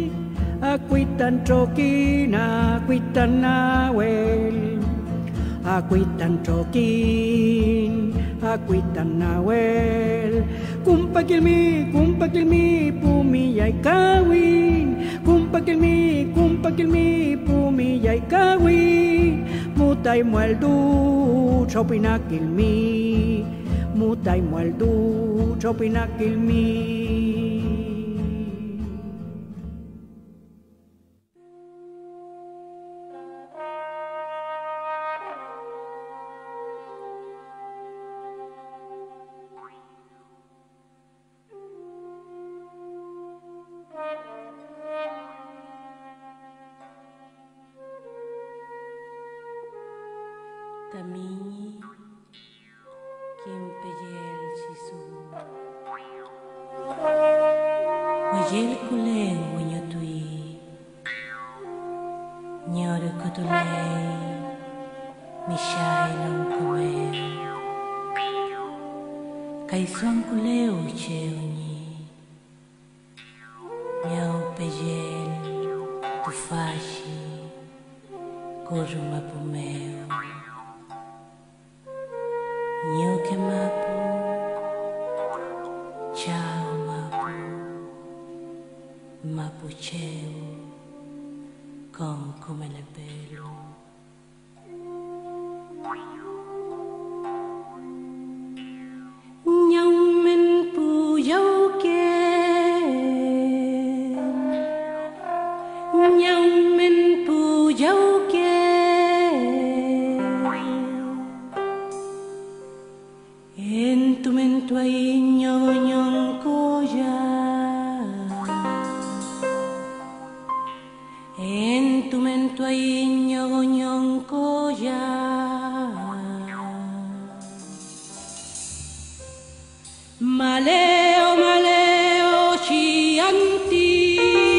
Acuitan troquina, acuitan nahuel, acuitan troquin, acuitan nahuel. Cumpa kilmi, cumpa kilmi, pumi yaikawin. Cumpa kilmi, cumpa kilmi, pumi yaikawin. Mutai mueldu chopinakilmi, mutai mueldu chopinakilmi. Tamini Kimpeyel Sisu Wajel Kulen Wanyatui Nyore Kotolei Mishai Lamkome Kaison Kuleo Cheuni Nyau Peyel Tufashi Koruma Pumeo Nyoke mapu, chao mapu, mapu cheo, con come le pelo. Nhau men pu yau ke, nhau men pu yau ke. En tu mento ahí ñoñon coya, en tu mento ahí ñoñon coya, maleo maleo chianti,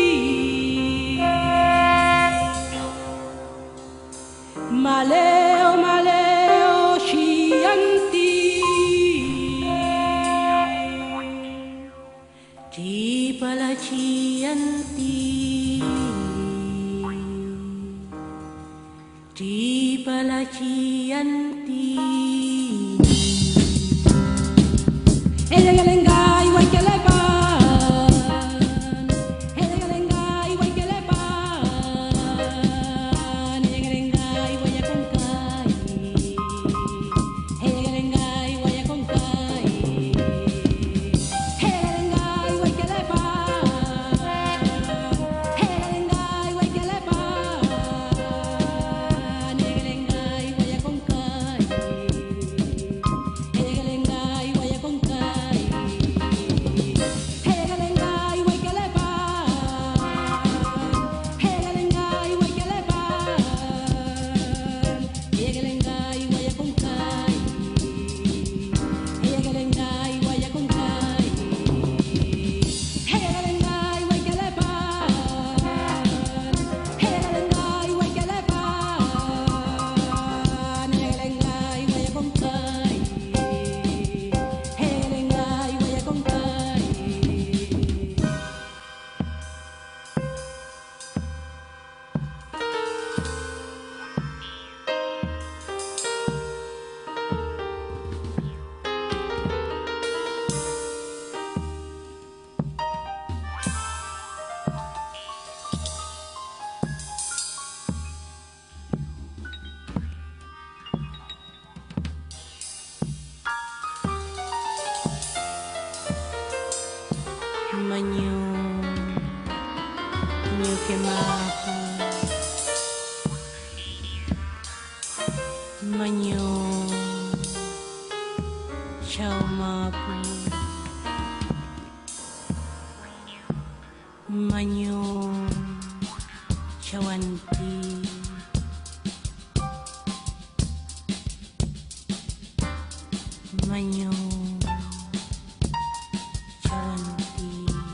maleo maleo chianti. Cipala cianti, cipala cianti. Ella galengai, guay que le pan. Ella galengai, guay que le pan. Ella galengai, guay a concai. Ella galengai, guay a concai. Hey Manyo Chaumapu Manyo Chawanti Manyo Chawanti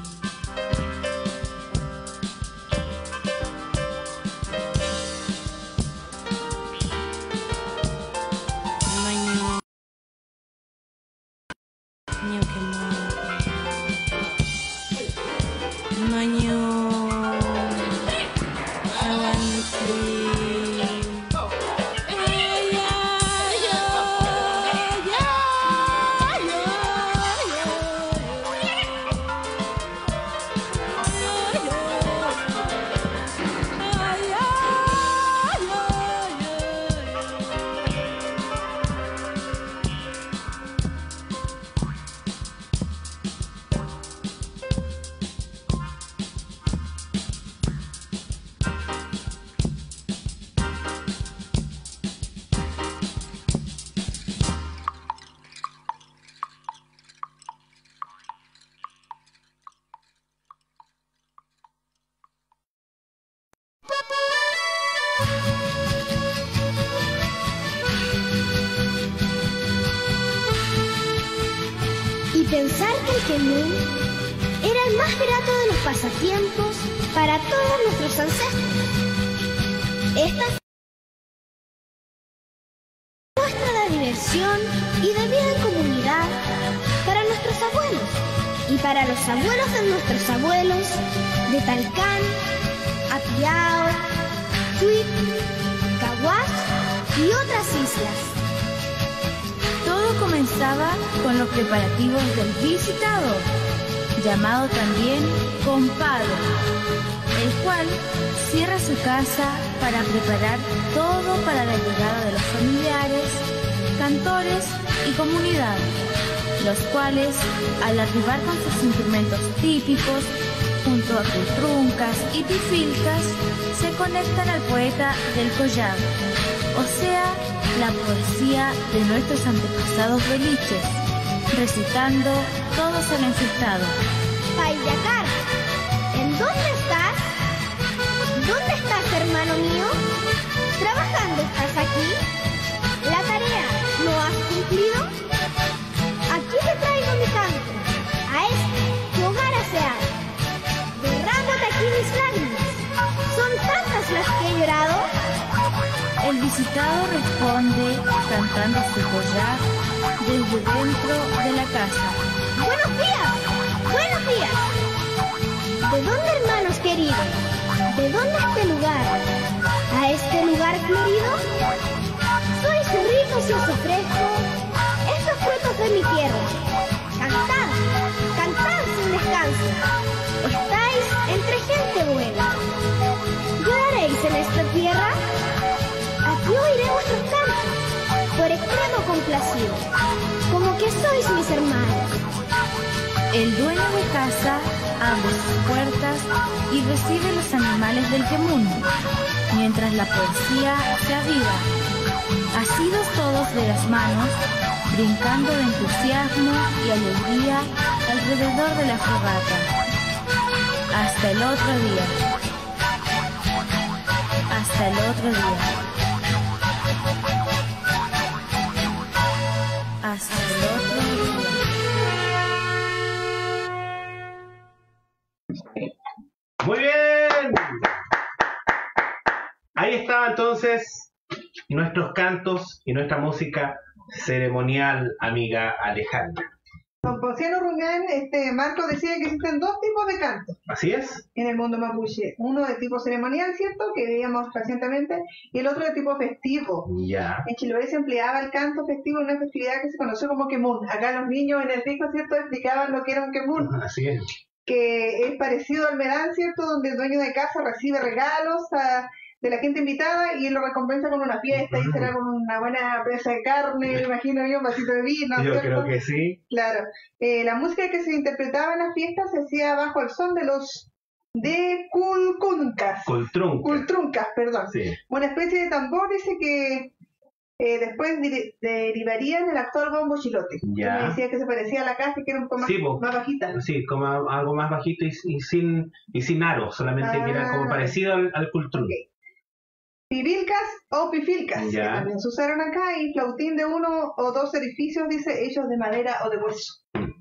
Manyo Manyo Y pensar que el quemún era el más grato de los pasatiempos para todos nuestros ancestros. Esta muestra la diversión y de vida en comunidad para nuestros abuelos y para los abuelos de nuestros abuelos de Talcán, Apiao, Chuit, Caguas y otras islas. Todo comenzaba con los preparativos del visitador, llamado también compadre, el cual cierra su casa para preparar todo para la llegada de los familiares, cantores y comunidad, los cuales, al arribar con sus instrumentos típicos, junto a cultruncas y pifilcas, se conectan al poeta del collado, o sea, la poesía de nuestros antepasados beliches, recitando todos al enfiestado. Payacar, ¿en dónde estás? ¿Dónde estás, hermano mío? ¿Trabajando estás aquí? ¿La tarea no has cumplido? Aquí te traigo mi canto, a este, tu hogar asear. Derrámate aquí mis lágrimas, son tantas las que he llorado. El visitado responde cantando su collar desde dentro de la casa. ¡Buenos días! ¡Buenos días! ¿De dónde, hermanos queridos? ¿De dónde este lugar? ¿A este lugar florido? Sois ricos y os ofrezco estos frutos de mi tierra. Cantad, cantad sin descanso. Estáis entre gente buena. ¿Lloraréis en esta tierra? Aquí oiré vuestros cantos, por extremo complacido, como que sois mis hermanos. El dueño de casa abre sus puertas y recibe los animales del quemún, mientras la poesía se aviva, asidos todos de las manos, brincando de entusiasmo y alegría alrededor de la fogata. Hasta el otro día. Hasta el otro día. Hasta el otro día. Muy bien. Ahí estaba entonces nuestros cantos y nuestra música ceremonial, amiga Alejandra. Don Ponciano Rumián, este, Marco decía que existen dos tipos de cantos Así es. en el mundo mapuche. Uno de tipo ceremonial, ¿cierto?, que veíamos recientemente, y el otro de tipo festivo. Ya. En Chiloé se empleaba el canto festivo en una festividad que se conoció como quemún. Acá los niños en el disco, ¿cierto?, explicaban lo que era un quemún, Así es. que es parecido al medán, ¿cierto?, donde el dueño de casa recibe regalos a, de la gente invitada y lo recompensa con una fiesta, y será con una buena presa de carne, me imagino yo, un vasito de vino. Yo ¿cierto? creo que sí. Claro. Eh, la música que se interpretaba en las fiestas se hacía bajo el son de los de culcuncas. Cultrunca. Cultruncas, perdón. Sí. Una especie de tambor, dice que Eh, después de- derivaría en el actual bombo chilote. Ya. Me decía que se parecía a la caja, que era un poco más, Sí, po. más bajita. Sí, como a- algo más bajito y, y sin y sin aro, solamente que era como Ah. parecido al, al cultrún. Pibilcas o pifilcas, Ya. que también se usaron acá, y flautín de uno o dos orificios, dice, hechos de madera o de hueso.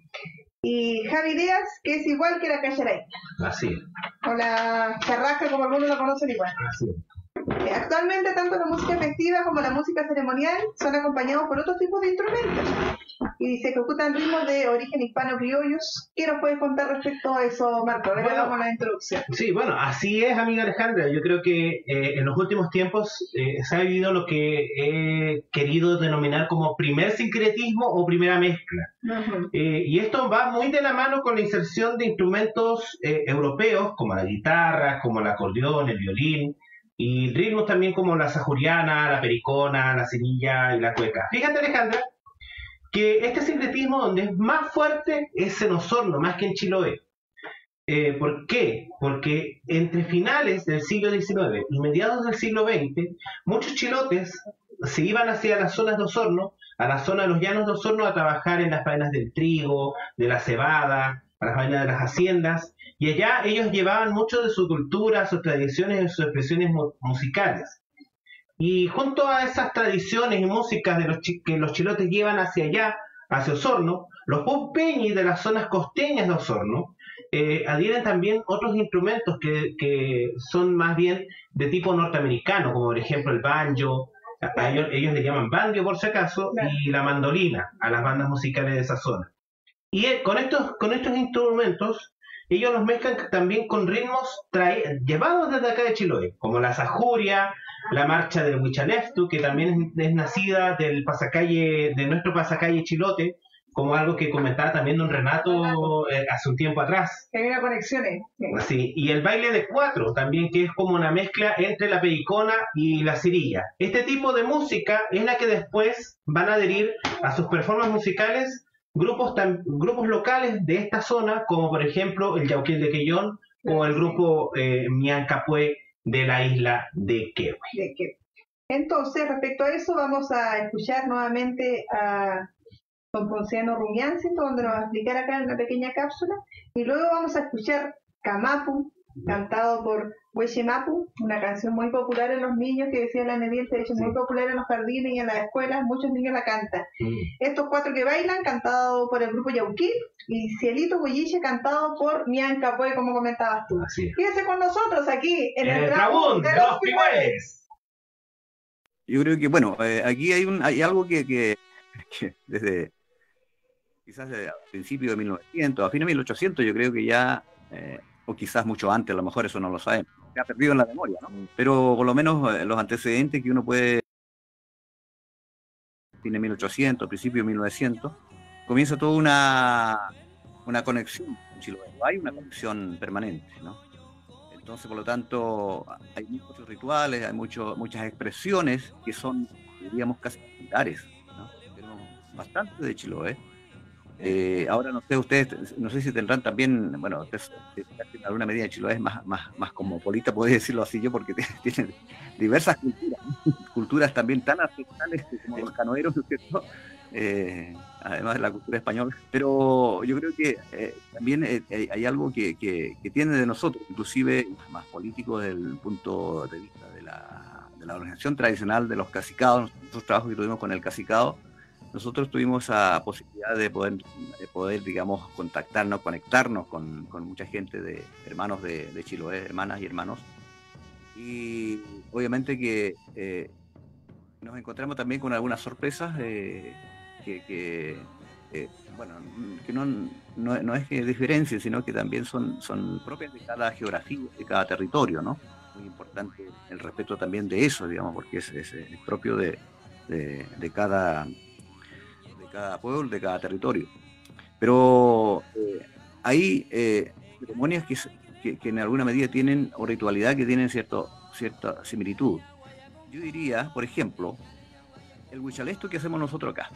Y Javi Díaz, que es igual que la cacharay, Así, o la charrasca, como algunos la conocen igual. así. Eh, Actualmente, tanto la música festiva como la música ceremonial son acompañados por otros tipos de instrumentos y se ejecutan ritmos de origen hispano-criollos. ¿Qué nos puedes contar respecto a eso, Marco? A ver, Bueno, hagamos la introducción. Sí, bueno, así es, amiga Alejandra. Yo creo que eh, en los últimos tiempos eh, se ha vivido lo que he querido denominar como primer sincretismo o primera mezcla. Eh, y esto va muy de la mano con la inserción de instrumentos eh, europeos, como la guitarra, como el acordeón, el violín, y ritmos también como la sajuriana, la pericona, la semilla y la cueca. Fíjate, Alejandra, que este sincretismo donde es más fuerte es en Osorno, más que en Chiloé. Eh, ¿Por qué? Porque entre finales del siglo diecinueve y mediados del siglo veinte, muchos chilotes se iban hacia las zonas de Osorno, a la zona de los llanos de Osorno, a trabajar en las faenas del trigo, de la cebada, a las faenas de las haciendas, y allá ellos llevaban mucho de su cultura, sus tradiciones y sus expresiones mu- musicales. Y junto a esas tradiciones y músicas de los chi- que los chilotes llevan hacia allá, hacia Osorno, los pumpeñis de las zonas costeñas de Osorno eh, adhieren también otros instrumentos que, que son más bien de tipo norteamericano, como por ejemplo el banjo, a- a ellos, ellos le llaman banjo por si acaso, y la mandolina a las bandas musicales de esa zona. Y eh, con estos, con estos instrumentos, ellos los mezclan también con ritmos trae- llevados desde acá de Chiloé, como la sajuria, la marcha del Huichaleftu, que también es, es nacida del pasacalle, de nuestro pasacalle Chilote, como algo que comentaba también don Renato eh, hace un tiempo atrás. Que hay una conexión ahí. Sí, y el baile de cuatro también, que es como una mezcla entre la pericona y la cirilla. Este tipo de música es la que después van a adherir a sus performances musicales grupos, tan, grupos locales de esta zona, como por ejemplo el Yauquil de Quellón o el grupo eh, Miancapue de la isla de Quehue. De que- Entonces, respecto a eso, vamos a escuchar nuevamente a don Ponciano Rumianzi, donde nos va a explicar acá en una pequeña cápsula, y luego vamos a escuchar Camapu, cantado por Huechemapu, una canción muy popular en los niños, que decía la Nediel, se ha hecho muy popular en los jardines y en las escuelas, muchos niños la cantan. Estos cuatro que bailan, cantado por el grupo Yauquil, y Cielito Bulliche, cantado por Miancapue, como comentabas tú. Así es. Quédense con nosotros aquí, en, En el el Trabún Trabún de de los los Pigüeles. Yo creo que, bueno, eh, aquí hay, un, hay algo que, que, que desde quizás desde a principios de mil novecientos, a fines de mil ochocientos, yo creo que ya, eh, o quizás mucho antes, a lo mejor eso no lo sabemos, se ha perdido en la memoria, ¿no? Pero por lo menos eh, los antecedentes que uno puede, fines de mil ochocientos, principios de mil novecientos, comienza toda una, una conexión con Chiloé. Hay una conexión permanente, ¿no? Entonces, por lo tanto, hay muchos rituales, hay mucho, muchas expresiones que son, diríamos, casi similares, ¿no? Tenemos bastante de Chiloé. Eh, ahora no sé, ustedes, no sé si tendrán también, bueno, ustedes, en alguna medida Chiloé es más, más, más cosmopolita, podría decirlo así yo, porque tiene diversas culturas, culturas también tan ancestrales como los canoeros, ¿no es cierto? Eh, además de la cultura española, pero yo creo que eh, también eh, hay algo que, que, que tiene de nosotros, inclusive más político desde el punto de vista de la, de la organización tradicional de los cacicados, nosotros trabajos que tuvimos con el cacicado. Nosotros tuvimos la posibilidad de poder, de poder, digamos, contactarnos, conectarnos con, con mucha gente, de hermanos de, de Chiloé, hermanas y hermanos. Y obviamente que eh, nos encontramos también con algunas sorpresas eh, que, que eh, bueno, que no, no, no es que diferencien, sino que también son, son propias de cada geografía, de cada territorio, ¿no? Muy importante el respeto también de eso, digamos, porque es, es, es propio de, de, de cada... cada pueblo, de cada territorio. Pero eh, hay eh, ceremonias que, que, que en alguna medida tienen, o ritualidad que tienen cierto, cierta similitud. Yo diría, por ejemplo, el huichalesto que hacemos nosotros acá.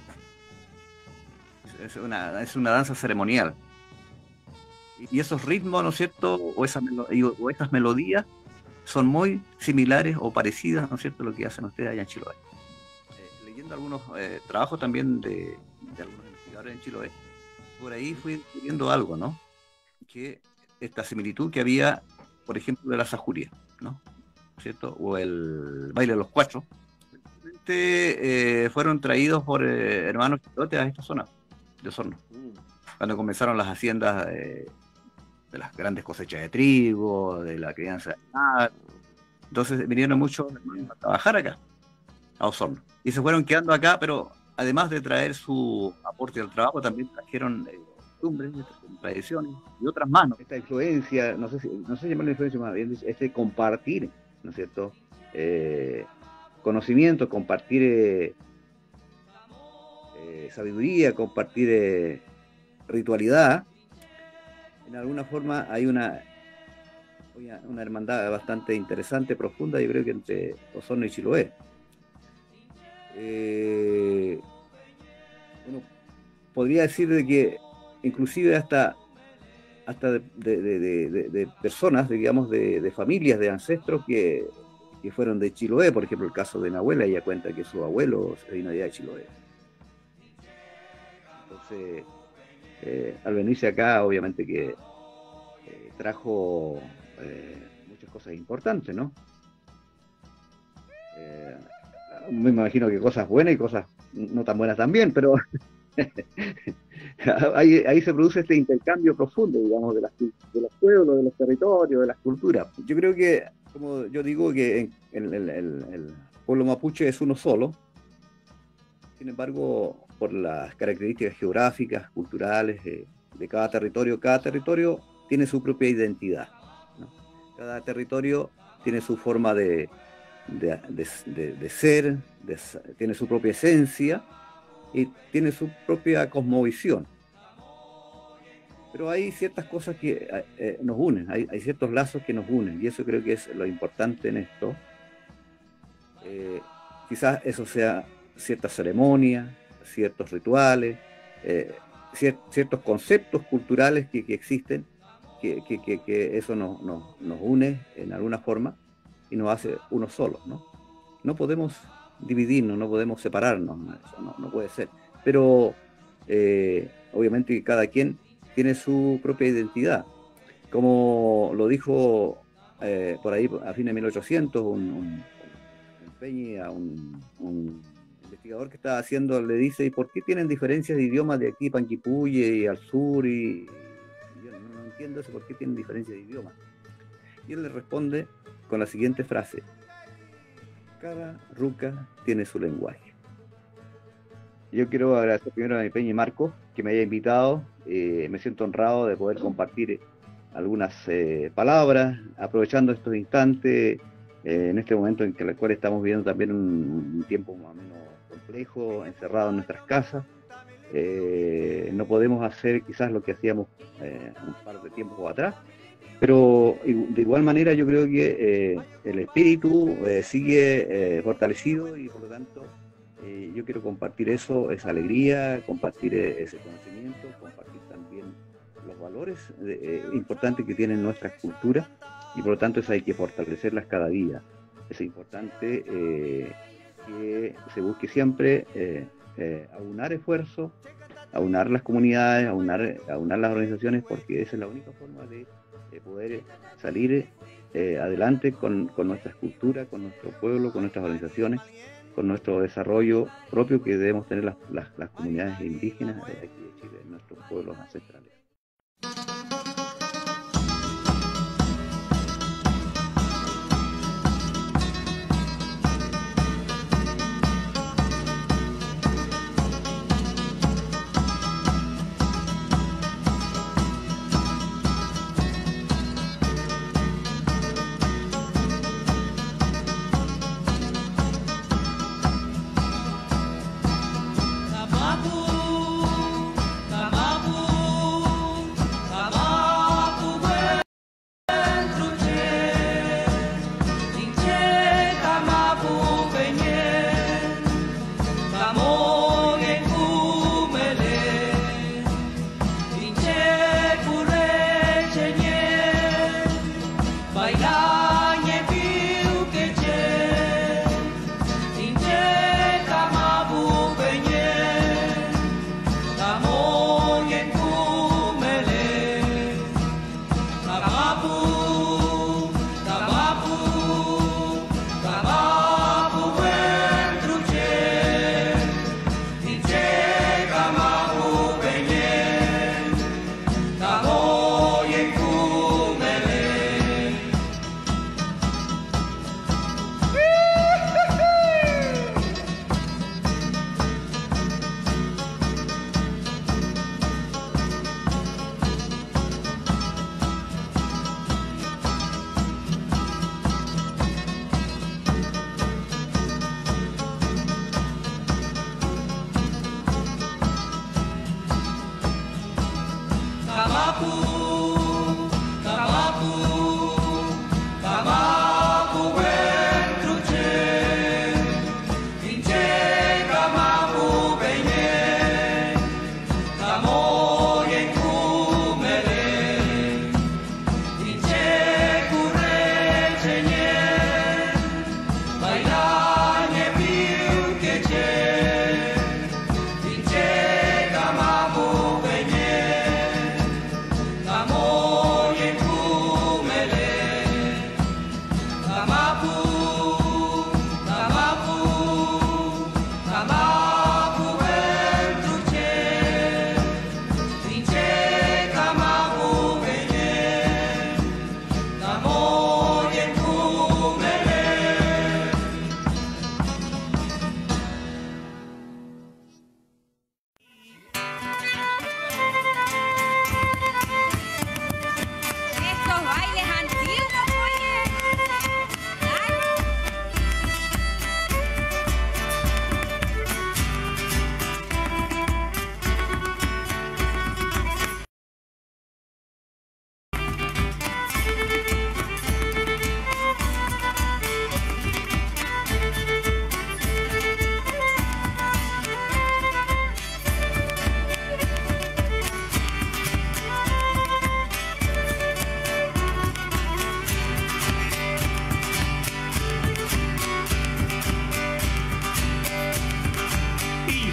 Es una, es una danza ceremonial. Y esos ritmos, ¿no es cierto?, o, esa melo, o esas melodías son muy similares o parecidas, ¿no es cierto?, a lo que hacen ustedes allá en Chiloé. leyendo algunos eh, trabajos también de, de algunos investigadores en Chiloé, por ahí fui descubriendo algo, ¿no? Que esta similitud que había, por ejemplo, de la sajuria, ¿no? ¿Cierto? O el baile de los cuatro, eh, fueron traídos por eh, hermanos chilotes a esta zona de Osorno, cuando comenzaron las haciendas eh, de las grandes cosechas de trigo, de la crianza de ganado. Entonces vinieron muchos hermanos a trabajar acá, a Osorno, y se fueron quedando acá, pero además de traer su aporte al trabajo, también trajeron eh, costumbres, tradiciones y otras manos. Esta influencia, no sé si, no sé si llamarla influencia más bien, este compartir, ¿no es cierto? Eh, conocimiento, compartir eh, eh, sabiduría, compartir eh, ritualidad. En alguna forma hay una, una hermandad bastante interesante, profunda, yo creo que entre Osorno y Chiloé. Eh, bueno, podría decir de que inclusive hasta, hasta de, de, de, de, de personas, digamos, de, de familias, de ancestros que, que fueron de Chiloé. Por ejemplo, el caso de mi abuela, ella cuenta que su abuelo se vino allá de Chiloé. Entonces, eh, al venirse acá, obviamente que eh, trajo eh, muchas cosas importantes, ¿no? Eh, me imagino que cosas buenas y cosas no tan buenas también, pero ahí, ahí se produce este intercambio profundo, digamos, de, las, de los pueblos, de los territorios, de las culturas. Yo creo que, como yo digo, que el, el, el, el pueblo mapuche es uno solo. Sin embargo, por las características geográficas, culturales eh, de cada territorio, cada territorio tiene su propia identidad, ¿no? Cada territorio tiene su forma de De, de, de, de ser, de, tiene su propia esencia y tiene su propia cosmovisión. Pero hay ciertas cosas que eh, nos unen, hay, hay ciertos lazos que nos unen, y eso creo que es lo importante en esto. Eh, quizás eso sea ciertas ceremonias, ciertos rituales, eh, cier, ciertos conceptos culturales que, que existen, que, que, que, que eso nos, nos, nos une en alguna forma y nos hace uno solo, ¿no? No podemos dividirnos, no podemos separarnos, ¿no? Eso no, no puede ser. Pero eh, obviamente cada quien tiene su propia identidad. Como lo dijo eh, por ahí a fines de mil ochocientos un, un, un Peña, un, un investigador que estaba haciendo, le dice, ¿y por qué tienen diferencias de idiomas de aquí, Panguipulli y al sur? Y, y yo no, no entiendo eso, ¿por qué tienen diferencias de idiomas? Y él le responde con la siguiente frase: cada ruca tiene su lenguaje. Yo quiero agradecer primero a mi Peña y Marco que me haya invitado. Eh, me siento honrado de poder compartir algunas eh, palabras, aprovechando estos instantes, eh, en este momento en que el cual estamos viviendo también un, un tiempo más o menos complejo, encerrado en nuestras casas. Eh, no podemos hacer quizás lo que hacíamos eh, un par de tiempos atrás, pero de igual manera yo creo que eh, el espíritu eh, sigue eh, fortalecido y por lo tanto eh, yo quiero compartir eso, esa alegría, compartir ese conocimiento, compartir también los valores eh, importantes que tienen nuestras culturas y por lo tanto eso hay que fortalecerlas cada día. Es importante eh, que se busque siempre eh, eh, aunar esfuerzos, aunar las comunidades, aunar, aunar las organizaciones, porque esa es la única forma de de poder salir eh, adelante con, con nuestras culturas, con nuestro pueblo, con nuestras organizaciones, con nuestro desarrollo propio que debemos tener las, las, las comunidades indígenas de aquí de Chile, nuestros pueblos ancestrales. Tamapu,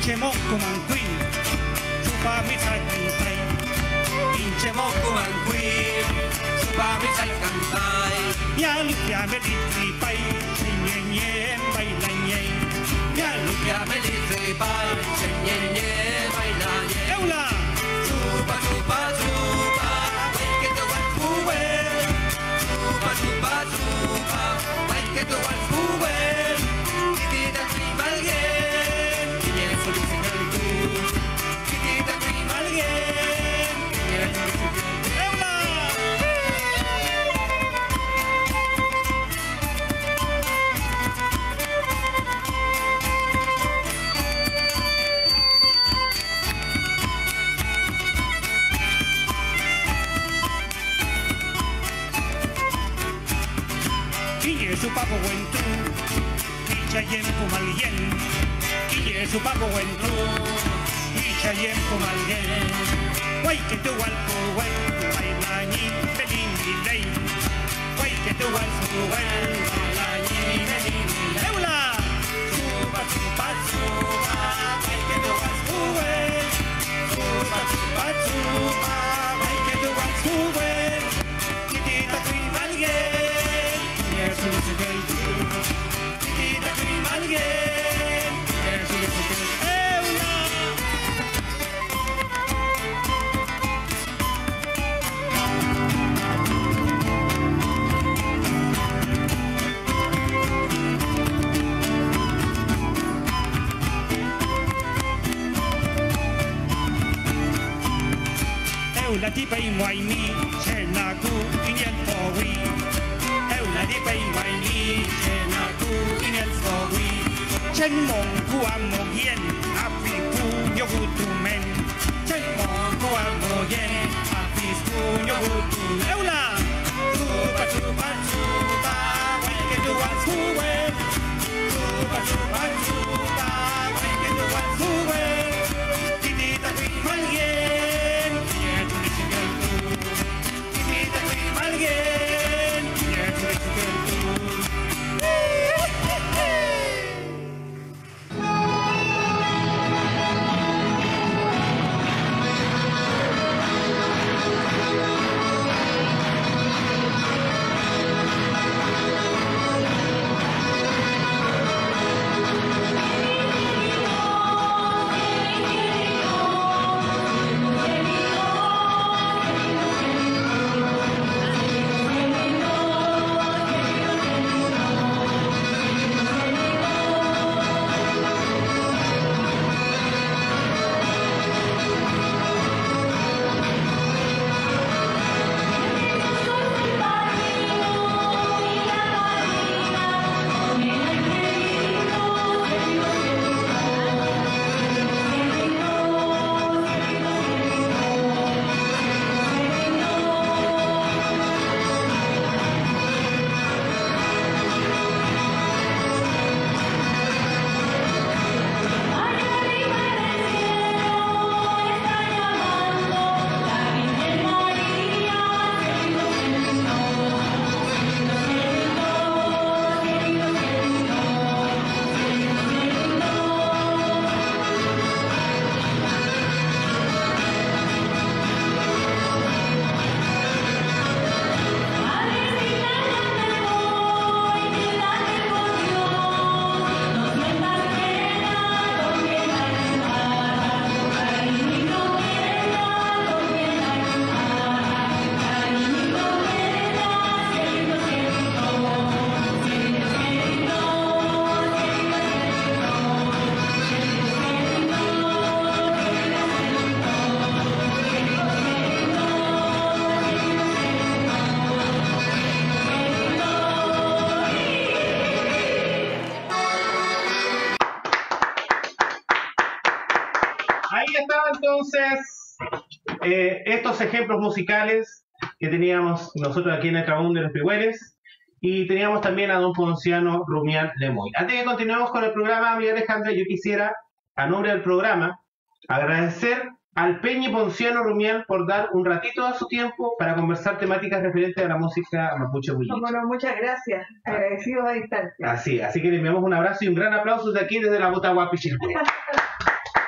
Inchemoco manquin, chupa mi salcantai. Inchemoco manquin, chupa mi salcantai. Ya lupia me litripai, ñe ñe baila ñe. Ya lupia me litripai, ñe ñe baila ñe. Eula. Chupa chupa chupa, ay que te vas fue. Chupa chupa chupa, ay que te vas fue. Kitita trimalgen, y el feliz en el tú. Kitita trimalgen, y el feliz en el tú. Eula. Quille su papo buen tú, quicha y en pumalien. Quille su papo buen tú, quicha y en pumalien. Guay que tú al puwen, bailañi, pelín y ley. Guay que tú al puwen, bailañi, pelín y ley. ¡Eula! Suba, suba, suba, guay que tú al puwen. Suba, suba, suba, guay que tú al puwen. Quitita tu malguén. There's a little girl too. Kitita trimalgen. There's a little girl. Eula. Eula ti pai mai mi, chena ku ingen forwi. Eula di pai mai mi, chena ku ingen forwi. Chen mong ku amo yen, api pu yo gu tu men. Chen mong ku amo yen, api pu yo gu tu men. Eula. Chupa chupa chupa, wai ke tu wa suwe. Chupa chupa chupa, wai ke tu wa suwe. Kitita trimalgen, yeah tu ni sigal tu. Kitita trimalgen, yeah tu ni sigal tu. Ahí estaba entonces eh, estos ejemplos musicales que teníamos nosotros aquí en el Trabún de los Pigüeles, y teníamos también a don Ponciano Rumián Lemoy. Antes de que continuemos con el programa, amiga Alejandra, yo quisiera, a nombre del programa, agradecer al Peñi Ponciano Rumián por dar un ratito de su tiempo para conversar temáticas referentes a la música mapuche huilliche. Bueno, muchas gracias, agradecidos a distancia. Así, así que le enviamos un abrazo y un gran aplauso de aquí desde la Bota Guapi Chilpue.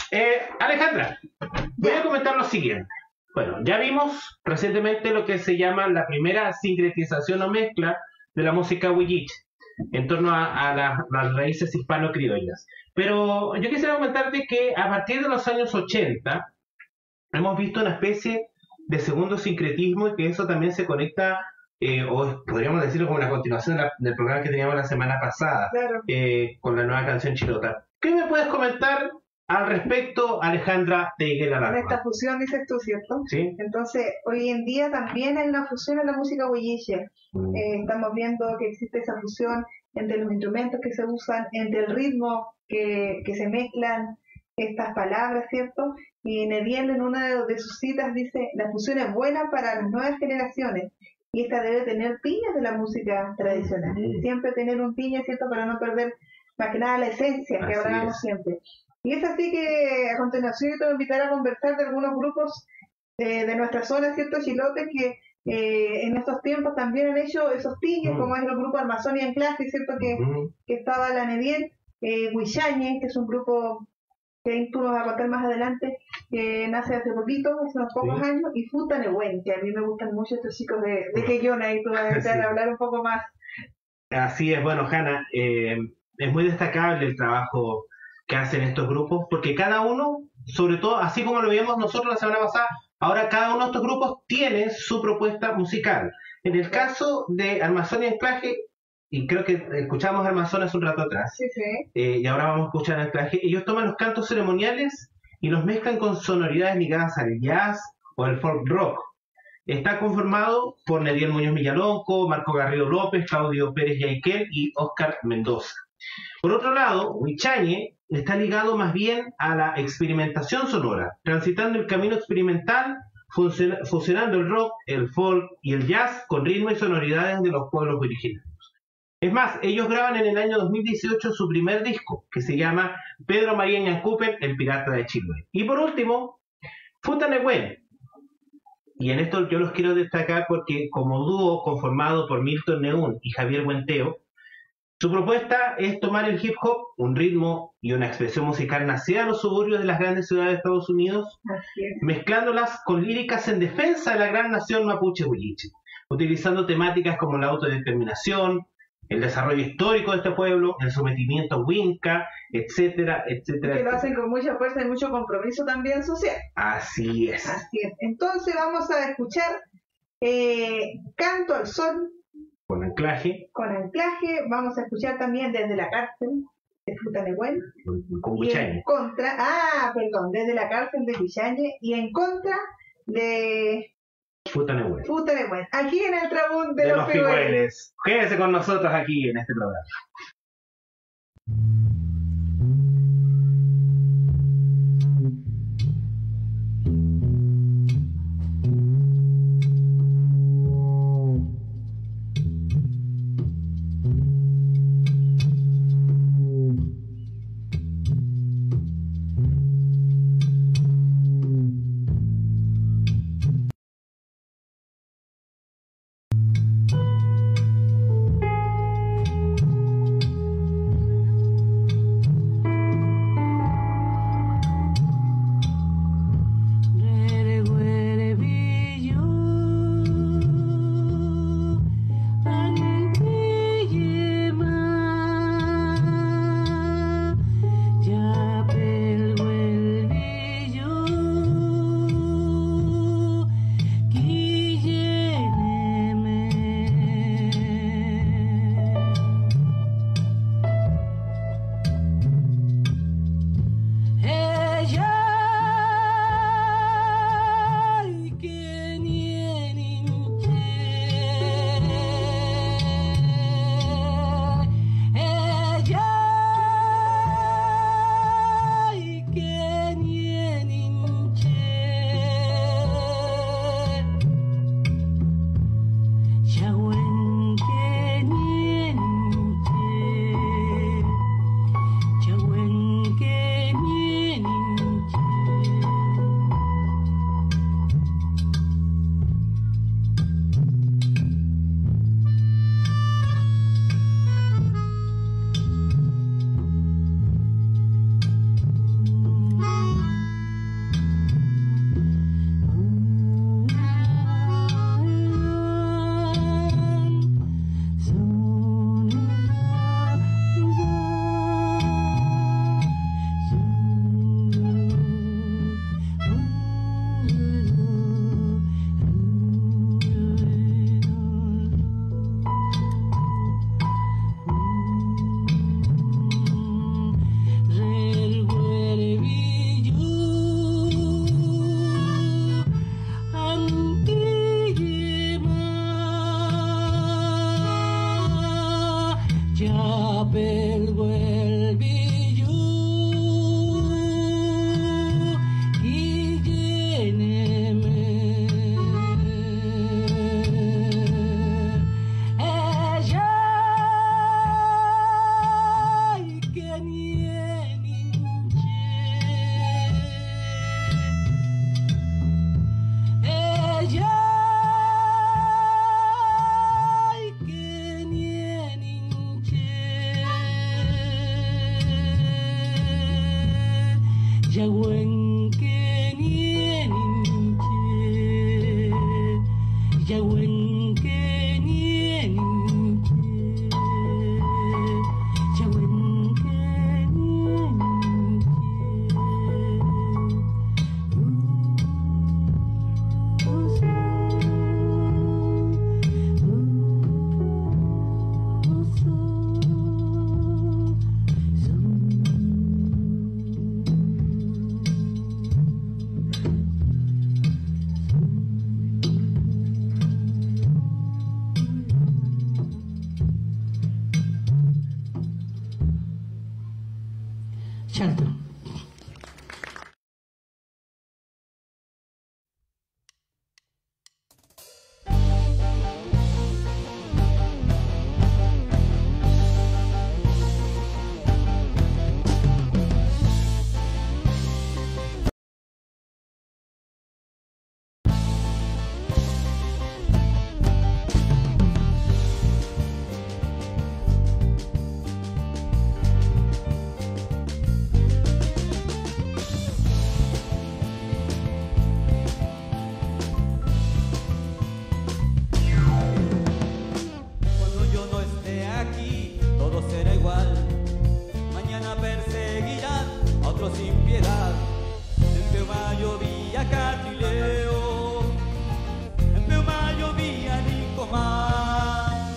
Eh, Alejandra, voy a comentar lo siguiente. Bueno, ya vimos recientemente lo que se llama la primera sincretización o mezcla de la música huilliche en torno a, a la- las raíces hispano-criollas. Pero yo quisiera comentarte que a partir de los años ochenta hemos visto una especie de segundo sincretismo y que eso también se conecta, eh, o podríamos decirlo como una continuación de la- del programa que teníamos la semana pasada, Claro. eh, con la nueva canción Chilota. ¿Qué me puedes comentar al respecto, Alejandra de Higuera En Larva? esta fusión, dices tú, ¿cierto? Sí. Entonces, hoy en día también hay una fusión en la música huilliche. Mm. Eh, estamos viendo que existe esa fusión entre los instrumentos que se usan, entre el ritmo que, que se mezclan estas palabras, ¿cierto? Y Nediel en una de, de sus citas dice, la fusión es buena para las nuevas generaciones y esta debe tener piñas de la música tradicional. Mm. Siempre tener un piña, ¿cierto? Para no perder más que nada la esencia que Así hablábamos es. siempre. Y es así que a continuación yo te voy a invitar a conversar de algunos grupos eh, de nuestra zona, ¿cierto? Chilotes, que eh, en estos tiempos también han hecho esos piñes, Mm. como es el grupo Armazón y Anclaje, ¿cierto? Que, Ujú. que estaba la Nediel, eh, Huichañe, que es un grupo que ahí tú nos vas a contar más adelante, que nace hace poquito, hace unos pocos Sí. años, y Futanehuén, que a mí me gustan mucho estos chicos de, de Quellona, y tú vas a empezar Sí. a hablar un poco más. Así es, bueno, Hanna, eh, es muy destacable el trabajo que hacen estos grupos, porque cada uno, sobre todo, así como lo vimos nosotros la semana pasada, ahora cada uno de estos grupos tiene su propuesta musical. En el caso de Armazón y Anclaje, y creo que escuchamos Armazón hace un rato atrás, Sí, sí. eh, y ahora vamos a escuchar Anclaje, ellos toman los cantos ceremoniales y los mezclan con sonoridades ligadas al jazz o al folk rock. Está conformado por Nediel Muñoz Villalonco, Marco Garrido López, Claudio Pérez Yaiquel y Óscar Mendoza. Por otro lado, Huichañe está ligado más bien a la experimentación sonora, transitando el camino experimental, funciona- fusionando el rock, el folk y el jazz con ritmos y sonoridades de los pueblos originarios. Es más, ellos graban en el año dos mil dieciocho su primer disco, que se llama Pedro María Ñancupen, el pirata de Chiloé. Y por último, Futanehuén. Y en esto yo los quiero destacar porque como dúo conformado por Milton Neún y Javier Buenteo, su propuesta es tomar el hip hop, un ritmo y una expresión musical nacida en los suburbios de las grandes ciudades de Estados Unidos, Así es. mezclándolas con líricas en defensa de la gran nación mapuche huilliche, utilizando temáticas como la autodeterminación, el desarrollo histórico de este pueblo, el sometimiento winca, etcétera, etcétera. Que lo etcétera. hacen con mucha fuerza y mucho compromiso también social. Así es. Así es. Entonces vamos a escuchar eh, Canto al Sol Con Anclaje, con Anclaje. Vamos a escuchar también Desde la Cárcel de Futanehuén. con, con Y en Huichañe. contra, ah, perdón, Desde la Cárcel de Huichañe. Y en contra de Futanehuén. Futanehuén. Aquí en el Trabún de, De los los Pigüeles. Pigüeles. Quédese con nosotros aquí en este programa. Thank papel vuelve yo y lléneme. Ella y que ni ella Yahweh que ni ninche, Yahweh que ni ninche, Yahweh que Charlton. Sin piedad, en Peumayo vi a Catrileo, en Peumayo vi a Nicomán.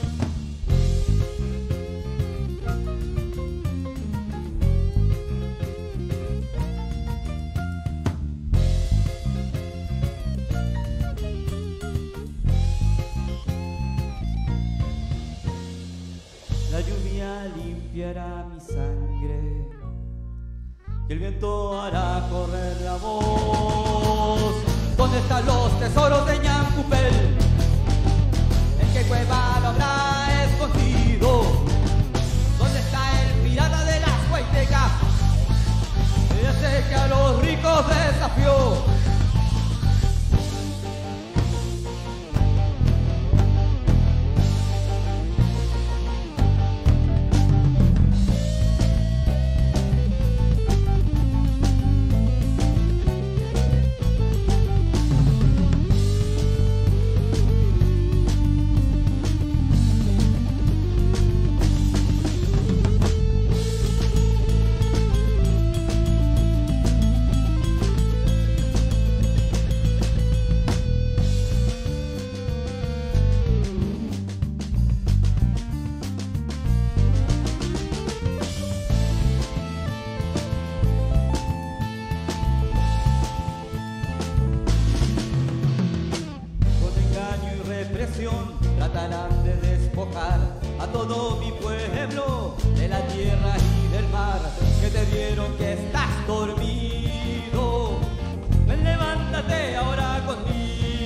La lluvia limpiará mi sangre y el viento hará correr la voz. ¿Dónde están los tesoros de Ñancupel? ¿En qué cueva lo habrá escondido? ¿Dónde está el pirata de las Huaytecas? Ese que a los ricos desafió. Tratarán de despojar a todo mi pueblo de la tierra y del mar, que te vieron que estás dormido. Ven, levántate ahora conmigo.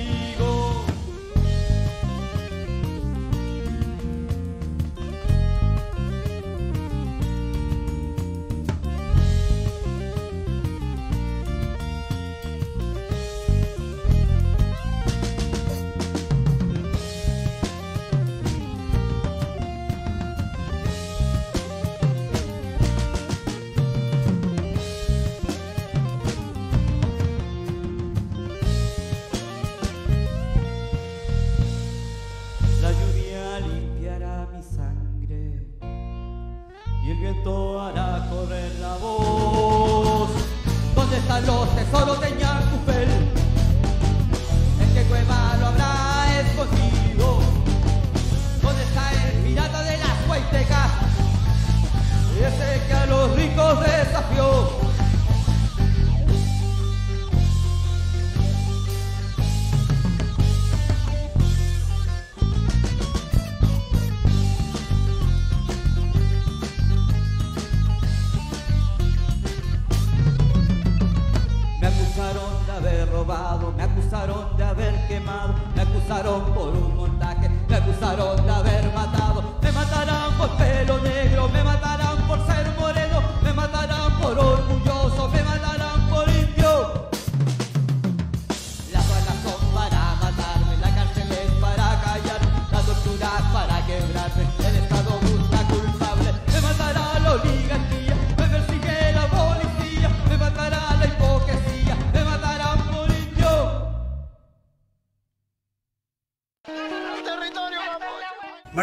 Y el viento hará correr la voz. ¿Dónde están los tesoros de Ñancupel? ¿En qué cueva lo habrá escondido? ¿Dónde está el pirata de las Huaytecas? Ese que a los ricos desafió.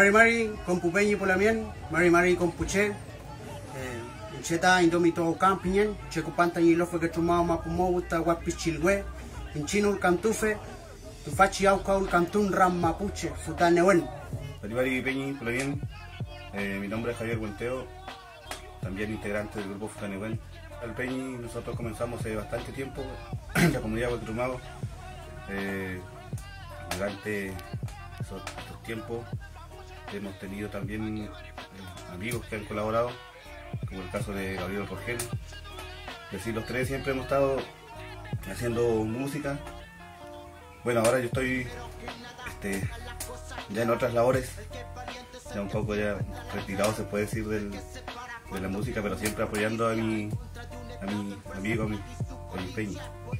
Mari Mari con Pupeñi Pulamien, Mari Mari con Puché, Cheta Indomito Campingen, Checupanta y Lofe que Chumao Mapumo, Uta Guapichilwe, en Chino el Cantufe, Tufachi Auca el Cantún Ram Mapuche, Futanewen. Mari Mari Peñi Pulamien, eh, mi nombre es Javier Buenteo, también integrante del grupo Futanewen. El Peñi nosotros comenzamos hace bastante tiempo, la comunidad de Huaquirumao, eh, durante esos, estos tiempos hemos tenido también eh, amigos que han colaborado, como el caso de Gabriel Porgel. Y así los tres siempre hemos estado haciendo música. Bueno, ahora yo estoy este, ya en otras labores, ya un poco ya retirado se puede decir del, de la música, pero siempre apoyando a mi, a mi amigo, a mi, a mi Peñi.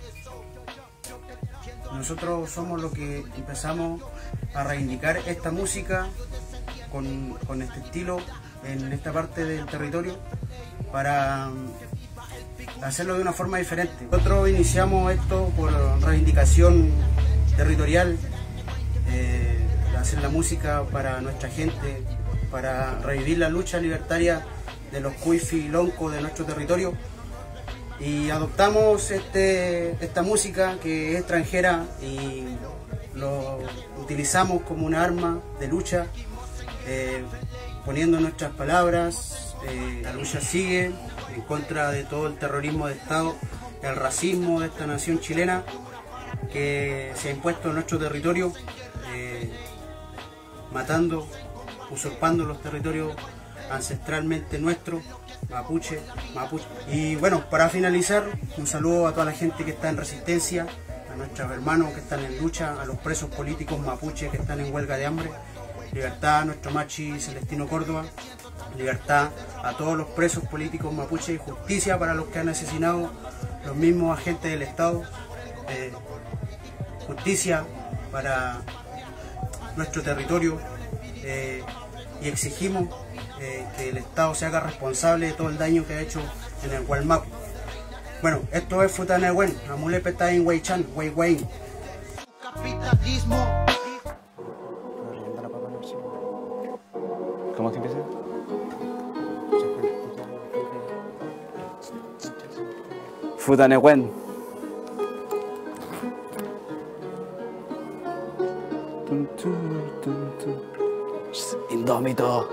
Nosotros somos los que empezamos a reivindicar esta música con, con este estilo en esta parte del territorio para hacerlo de una forma diferente. Nosotros iniciamos esto por reivindicación territorial, eh, hacer la música para nuestra gente, para revivir la lucha libertaria de los cuifi y lonco de nuestro territorio, y adoptamos este, esta música que es extranjera y lo utilizamos como una arma de lucha, eh, poniendo nuestras palabras. Eh, la lucha sigue en contra de todo el terrorismo de Estado, el racismo de esta nación chilena que se ha impuesto en nuestro territorio, eh, matando, usurpando los territorios ancestralmente nuestros, mapuche, mapuche. Y bueno, para finalizar, un saludo a toda la gente que está en resistencia, a nuestros hermanos que están en lucha, a los presos políticos mapuches que están en huelga de hambre. Libertad a nuestro machi Celestino Córdoba, libertad a todos los presos políticos mapuches y justicia para los que han asesinado los mismos agentes del Estado, eh, justicia para nuestro territorio, eh, y exigimos eh, que el Estado se haga responsable de todo el daño que ha hecho en el Gualmapu. Bueno, esto es Futanewen, Amulepeta en Huaychan, Huayhuayn. Capitalismo. ¿Cómo se empieza? Futanewen. Indómito.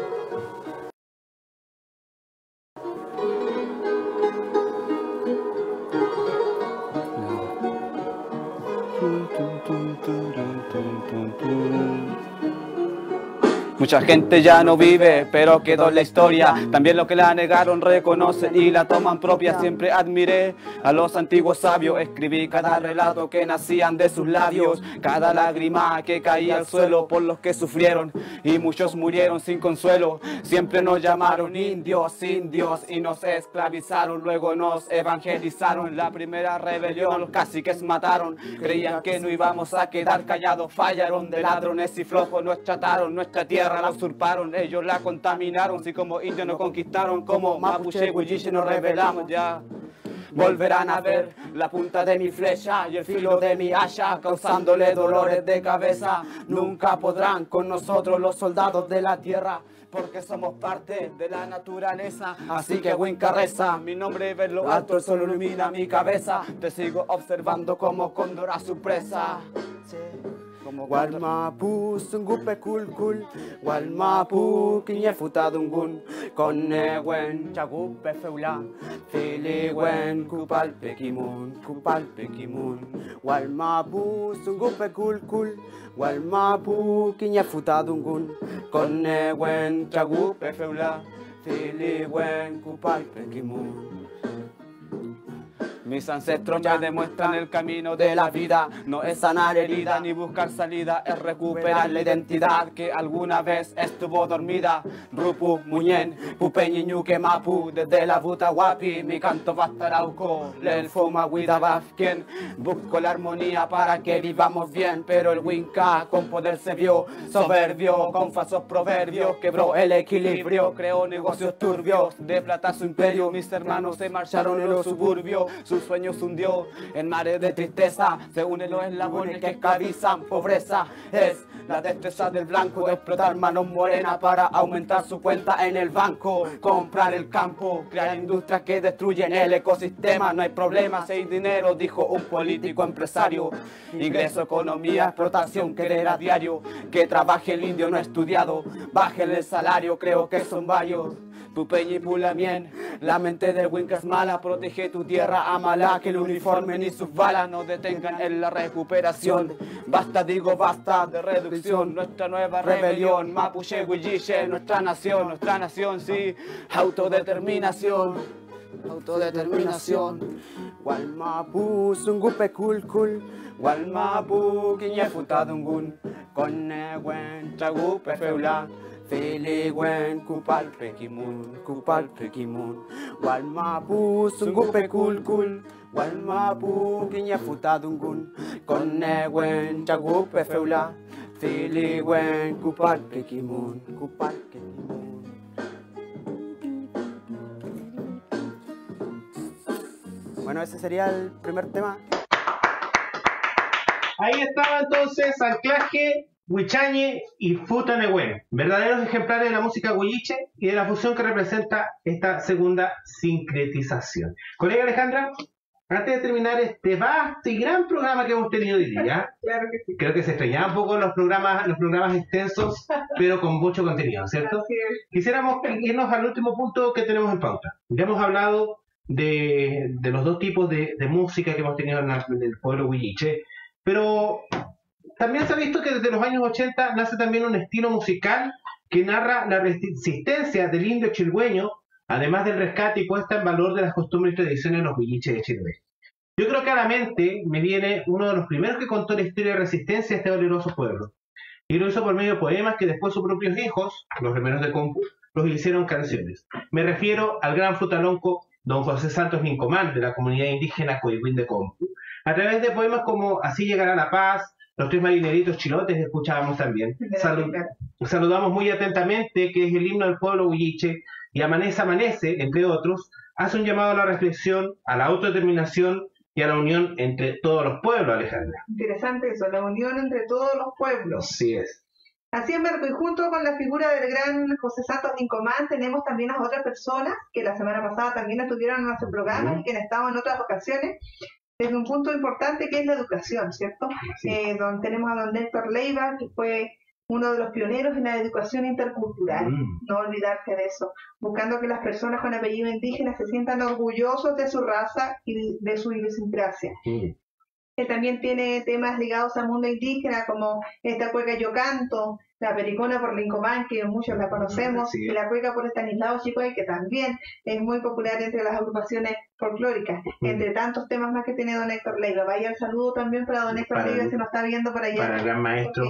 Mucha gente ya no vive, pero quedó en la historia. También los que la negaron reconocen y la toman propia. Siempre admiré a los antiguos sabios. Escribí cada relato que nacían de sus labios, cada lágrima que caía al suelo por los que sufrieron. Y muchos murieron sin consuelo. Siempre nos llamaron indios, indios, y nos esclavizaron. Luego nos evangelizaron. La primera rebelión los caciques mataron. Creían que no íbamos a quedar callados. Fallaron de ladrones y flojos. Nos trataron nuestra tierra, la usurparon, ellos la contaminaron. Si como indios nos conquistaron, como mapuche, huilliche nos rebelamos ya. Volverán a ver la punta de mi flecha y el filo de mi hacha, causándole dolores de cabeza. Nunca podrán con nosotros los soldados de la tierra, porque somos parte de la naturaleza. Así que Winca reza, mi nombre es lo alto, el sol ilumina mi cabeza. Te sigo observando como cóndor a su presa. Sí. Walmapu sunggupe kul kul, Walmapu kinya futadungun, Konewen chagupe feula, Filiwen kupal pekimun, kupal pekimun. Walmapu sunggupe kul kul, Walmapu kinya futadungun, Konewen chagupe feula, Filiwen kupal pekimun. Mis ancestros me demuestran el camino de la vida. No es sanar herida ni buscar salida, es recuperar la identidad que alguna vez estuvo dormida. Rupu Muñen, Pupeñi ñuque mapu, desde la buta guapi, mi canto va a estar auco, el fuma guidabaf, quien busco la armonía para que vivamos bien, pero el Winca con poder se vio soberbio, con falsos proverbios, quebró el equilibrio, creó negocios turbios, de plata su imperio, mis hermanos se marcharon en los suburbios, sus sueños hundió en mares de tristeza, se unen los eslabones que esclavizan, pobreza es la destreza del blanco de explotar manos morenas para aumentar su cuenta en el banco, comprar el campo, crear industrias que destruyen el ecosistema, no hay problema si hay dinero, dijo un político empresario, ingreso, economía, explotación, querer a diario, que trabaje el indio no estudiado, bajen el salario, creo que son varios. Pupeñi Pulamien, la mente del Winca es mala, protege tu tierra, amala, que el uniforme ni sus balas no detengan en la recuperación. Basta, digo, basta de reducción, nuestra nueva rebelión, Mapuche, Huilliche, nuestra nación, nuestra nación, sí, autodeterminación, autodeterminación. Walmapu, sungupe kul kul, Walmapu, quiñe futadungun, coneguen, chagupe feula. Filiguen kupal pekimun, kupal pekimun, Walmapu sungupe kul kul, Walmapu kinya futadungun, Koneguen chagupe feula, Filiguen kupal pekimun, kupal pekimun. Bueno, ese sería el primer tema. Ahí estaba entonces Anclaje, Huichañe y Futanehuen, verdaderos ejemplares de la música huilliche y de la fusión que representa esta segunda sincretización. Colega Alejandra, antes de terminar este vasto y gran programa que hemos tenido hoy día, Claro que sí. creo que se extrañaba un poco los programas, los programas extensos, pero con mucho contenido, ¿cierto? Así es. Quisiéramos irnos al último punto que tenemos en pauta. Ya hemos hablado de, de los dos tipos de, de música que hemos tenido en, la- en el pueblo huilliche, pero también se ha visto que desde los años ochenta nace también un estilo musical que narra la resistencia del indio chilhueño, además del rescate y puesta en valor de las costumbres y tradiciones de los huilliches de Chile. Yo creo que a la mente me viene uno de los primeros que contó la historia de resistencia a este valeroso pueblo. Y lo hizo por medio de poemas que después sus propios hijos, los remeros de Compu, los hicieron canciones. Me refiero al gran frutalonco don José Santos Nincomán, de la comunidad indígena Coihuín de Compu, a través de poemas como Así llegará la paz, Los tres marineritos chilotes que escuchábamos también. Salu- saludamos muy atentamente, que es el himno del pueblo huilliche, y Amanece, amanece, entre otros, hace un llamado a la reflexión, a la autodeterminación y a la unión entre todos los pueblos, Alejandra. Interesante eso, la unión entre todos los pueblos. Así es. Así es, Marco, y junto con la figura del gran José Santos Nincomán tenemos también a otras personas que la semana pasada también estuvieron en nuestro programa y que han estado en otras ocasiones, desde un punto importante que es la educación, ¿cierto? Eh, donde tenemos a don Néstor Leiva, que fue uno de los pioneros en la educación intercultural, Mm. no olvidarse de eso, buscando que las personas con apellido indígena se sientan orgullosos de su raza y de su idiosincrasia. Mm. Que también tiene temas ligados al mundo indígena, como esta cueca Yo Canto, la Pericona por Lincomán, que muchos la conocemos, Sí. y la cueca por Estanislao Chicoy, que también es muy popular entre las agrupaciones folclóricas, Mm. entre tantos temas más que tiene don Héctor Leiva. Vaya el saludo también para don Héctor Para Leiva, el- se nos está viendo por allá. Para el gran maestro.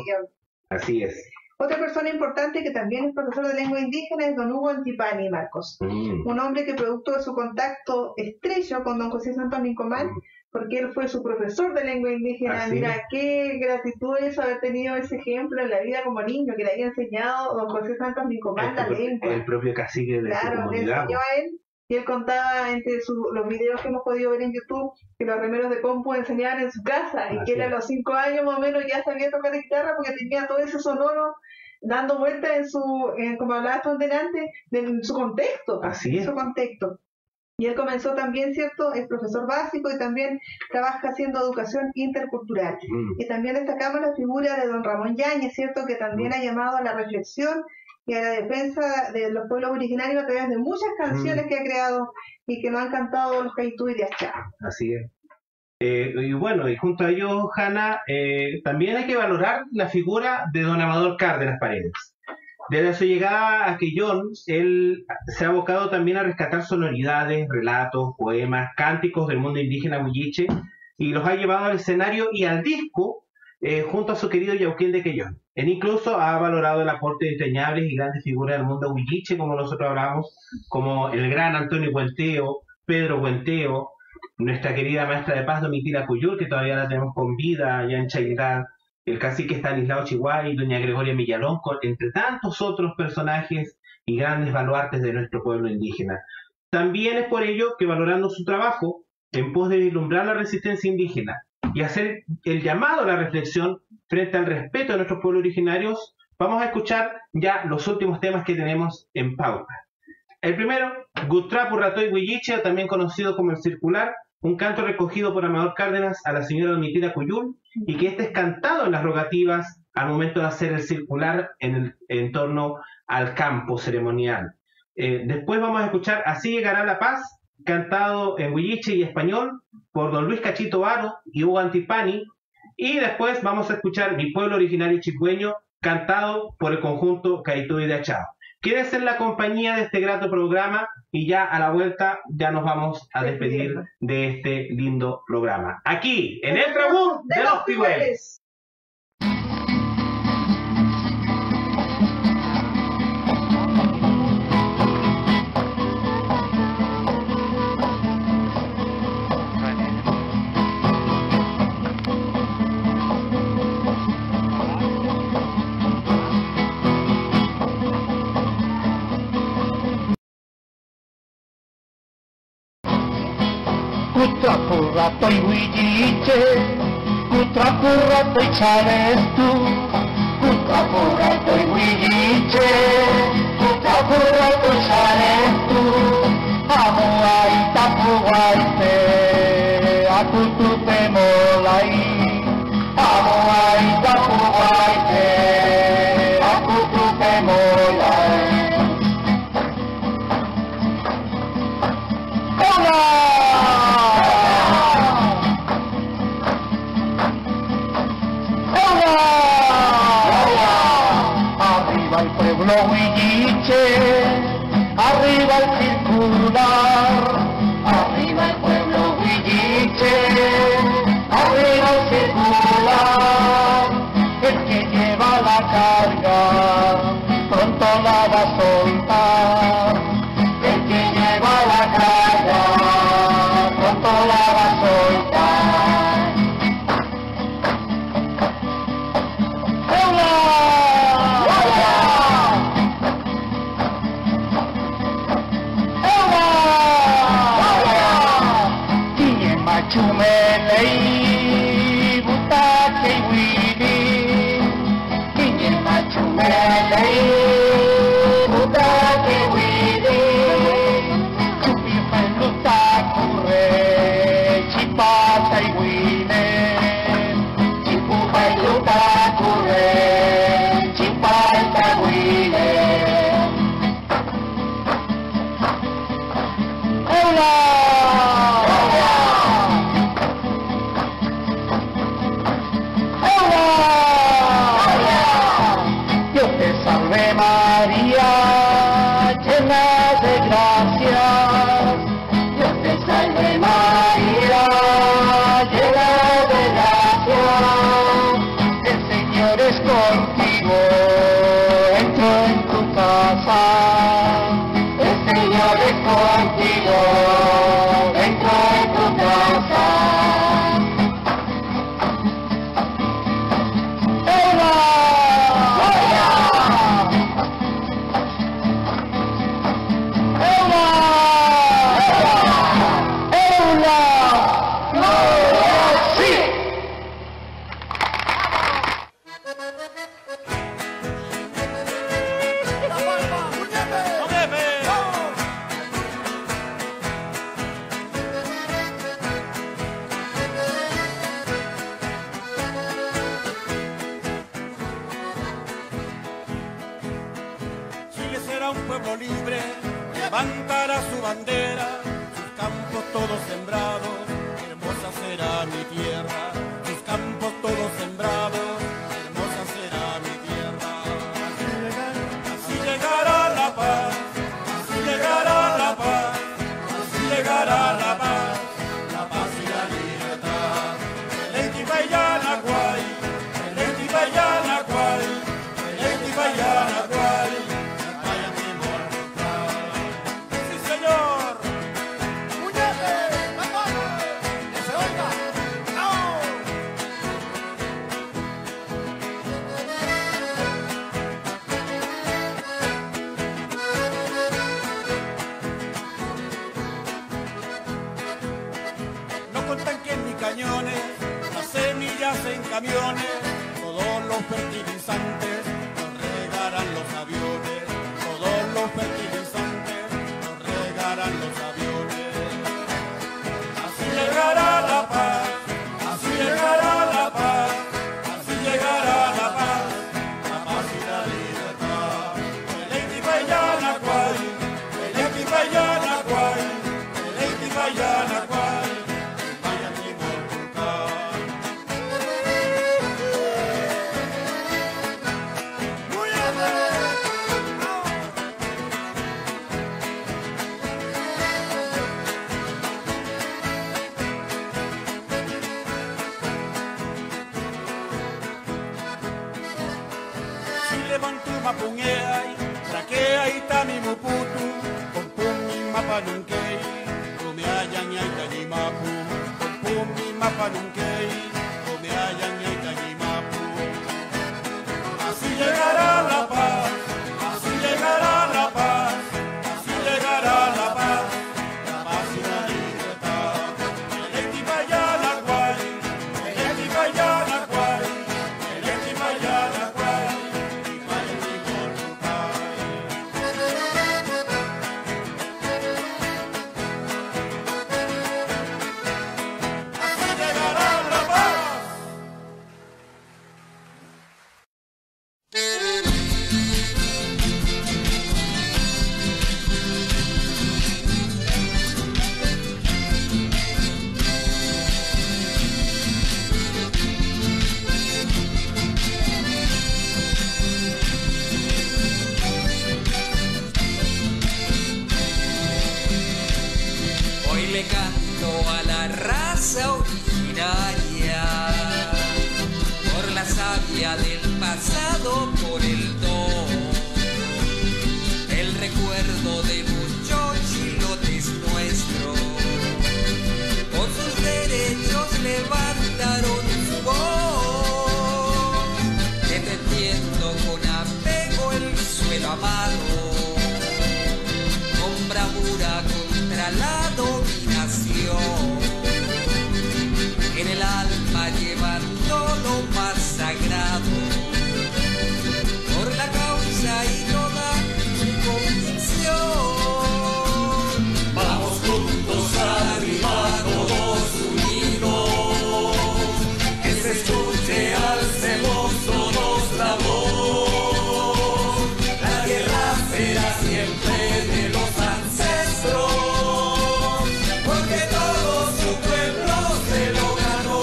Así es. Otra persona importante que también es profesor de lengua indígena es don Hugo Antipani, Marcos. Mm. Un hombre que producto de su contacto estrecho con don José Santos Nincomán, porque él fue su profesor de lengua indígena. Así Mira, es. qué gratitud eso haber tenido ese ejemplo en la vida como niño, que le haya enseñado don José Santos Nincomán la El, lengua. el propio cacique de su Claro, le comunidad. enseñó a él, y él contaba entre su- los videos que hemos podido ver en YouTube, que los remeros de Compu enseñaban en su casa, y Así que él a es. los cinco años más o menos ya sabía tocar guitarra porque tenía todo ese sonoro dando vueltas en su, en, como hablabas tú delante, en su contexto. Así en es. su contexto. Y él comenzó también, ¿cierto? Es profesor básico y también trabaja haciendo educación intercultural. Mm. Y también destacamos la figura de don Ramón Yáñez, ¿cierto? Que también ha llamado a la reflexión y a la defensa de los pueblos originarios a través de muchas canciones Mm. que ha creado y que nos han cantado los Caitú y de Achá. Así es. Eh, y bueno, y junto a ello, Hanna, eh, también hay que valorar la figura de don Amador Cárdenas Paredes. Desde su llegada a Quellón, él se ha abocado también a rescatar sonoridades, relatos, poemas, cánticos del mundo indígena huilliche, y los ha llevado al escenario y al disco eh, junto a su querido Yauquén de Quellón. Él incluso ha valorado el aporte de entrañables y grandes figuras del mundo huilliche, como nosotros hablamos, como el gran Antonio Huenteo, Pedro Huenteo, nuestra querida maestra de paz Domitila Cuyur, que todavía la tenemos con vida allá en Chaitán, el cacique Estanislao Chihuay, doña Gregoria Millalón, entre tantos otros personajes y grandes baluartes de nuestro pueblo indígena. También es por ello que, valorando su trabajo en pos de vislumbrar la resistencia indígena y hacer el llamado a la reflexión frente al respeto de nuestros pueblos originarios, vamos a escuchar ya los últimos temas que tenemos en pauta. El primero, Gutrapu Ratoy Huilliche, o también conocido como el Circular, un canto recogido por Amador Cárdenas a la señora Domitila Cuyul, y que este es cantado en las rogativas al momento de hacer el circular en, el, en torno al campo ceremonial. Eh, después vamos a escuchar Así llegará la paz, cantado en huilliche y español por don Luis Cachito Varo y Hugo Antipani, y después vamos a escuchar Mi pueblo originario chipüeño, cantado por el conjunto Caituy de Achao. Quédense en la compañía de este grato programa y ya a la vuelta ya nos vamos a despedir de este lindo programa. Aquí, en el Trabún de los Pigüeles. Kutrapu Ratoy Huilliche, Kutrapu Ratoy Charestu, Kutrapu Ratoy Huilliche, Kutrapu Ratoy Charestu, Amuai Tapu Guaite, Akutupe Molai, Amuai Tapu Guaite, Akutupe Molai. Arriba el pueblo huilliche, arriba el circular, arriba el pueblo huilliche, arriba el circular, el que lleva la carga, pronto la va a soltar, el que lleva la carga, pronto la va a soltar. Chumelei, butake wili, kinye machumelei, butake wili, chupi peluta kure, chipata wile, chipu peluta kure, chipata wile. Hola. María, llena de gracias, Dios te salve María, llena de gracias, el Señor es contigo, entro en tu casa, el Señor es contigo, entro en tu casa. Guay, camiones, todos los fertilizantes nos regarán los aviones, todos los fertilizantes nos regarán los aviones. Así llegará la paz, así llegará la paz, así llegará la paz, la paz y la libertad. Eleiti Payana Kwai, Eleiti Payana Kwai, Eleiti Payana Kwai. Mapungeay, Raqueay, Tami Muputu, Compumi Mapanunkei, Rumeayan Yaitayimapu, Compumi Mapanunkei, Rumeayan Yaitayimapu. Así llegará la paz, así llegará la paz, así llegará la paz, la paz y la libertad. Eleiti Payana Kwai, Eleiti Payana Kwai, Eleiti Payana Kwai. Del pasado por el do, el recuerdo de muchos chilotes nuestros, por sus derechos levantaron su voz, defendiendo con apego el suelo amado, con bravura contra la dominación, en el alma llevando lo más sagrado, por la causa y toda su convicción. Vamos juntos arriba, todos unidos, que se escuche, alcemos todos la voz. La tierra será siempre de los ancestros, porque todo su pueblo se lo ganó.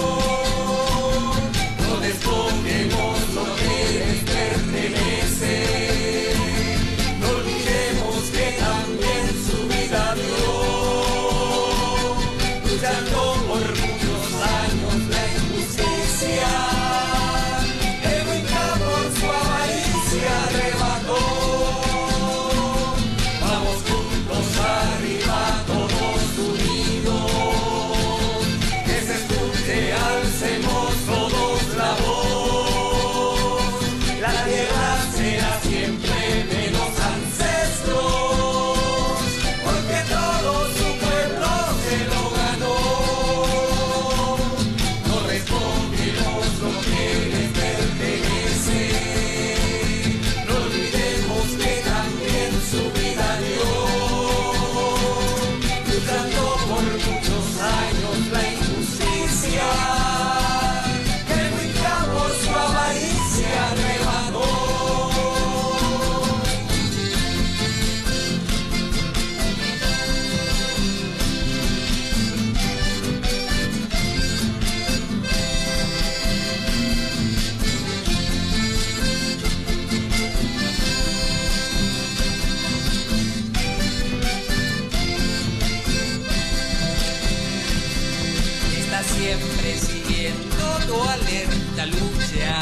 Siempre siguiendo tu alerta lucha,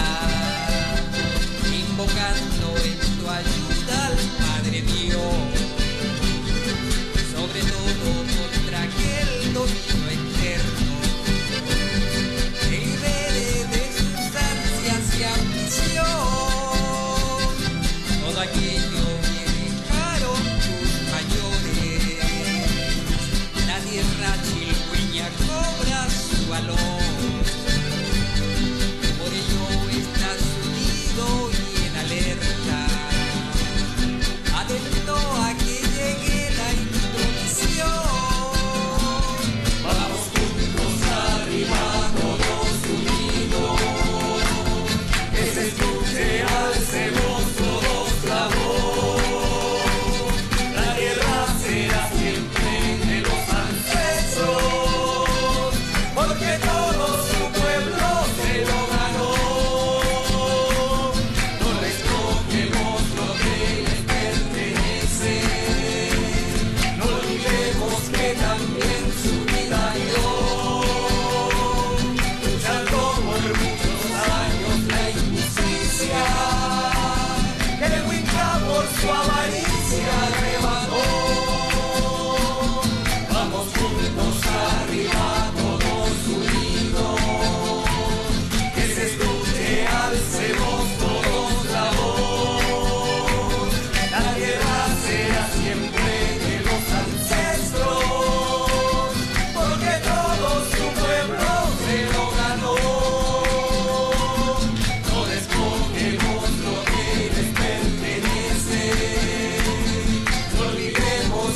invocando en tu ayuda al Padre Dios, sobre todo contra aquel dominio eterno, que libere de sus ansias y ambición todo aquello que dejaron tus mayores. La tierra chilhueña cobra su valor.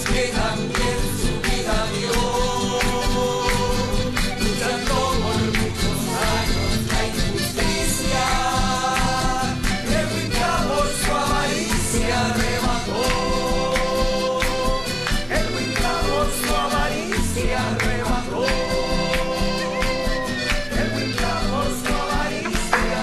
que también su vida dio, luchando por muchos años la injusticia, el Winca por su avaricia arrebató, el Winca por su avaricia arrebató, el Winca por su avaricia.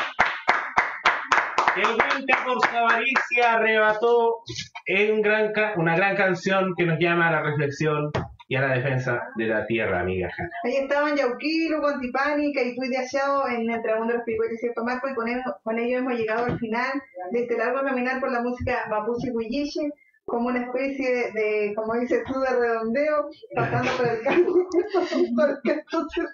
El Winca por su avaricia arrebató en gran ca- una gran canción que nos llama a la reflexión y a la defensa de la tierra, amiga Jana. Ahí estaban Yauquilo, Guantipani, Caipú y Deseado en el dragón de los Picuetes, ¿cierto, Marco? Y con ello, con ello hemos llegado al final de este largo caminar por la música mapuche y huilliche, como una especie de, de, como dices tú, de redondeo, pasando por el campo. Porque entonces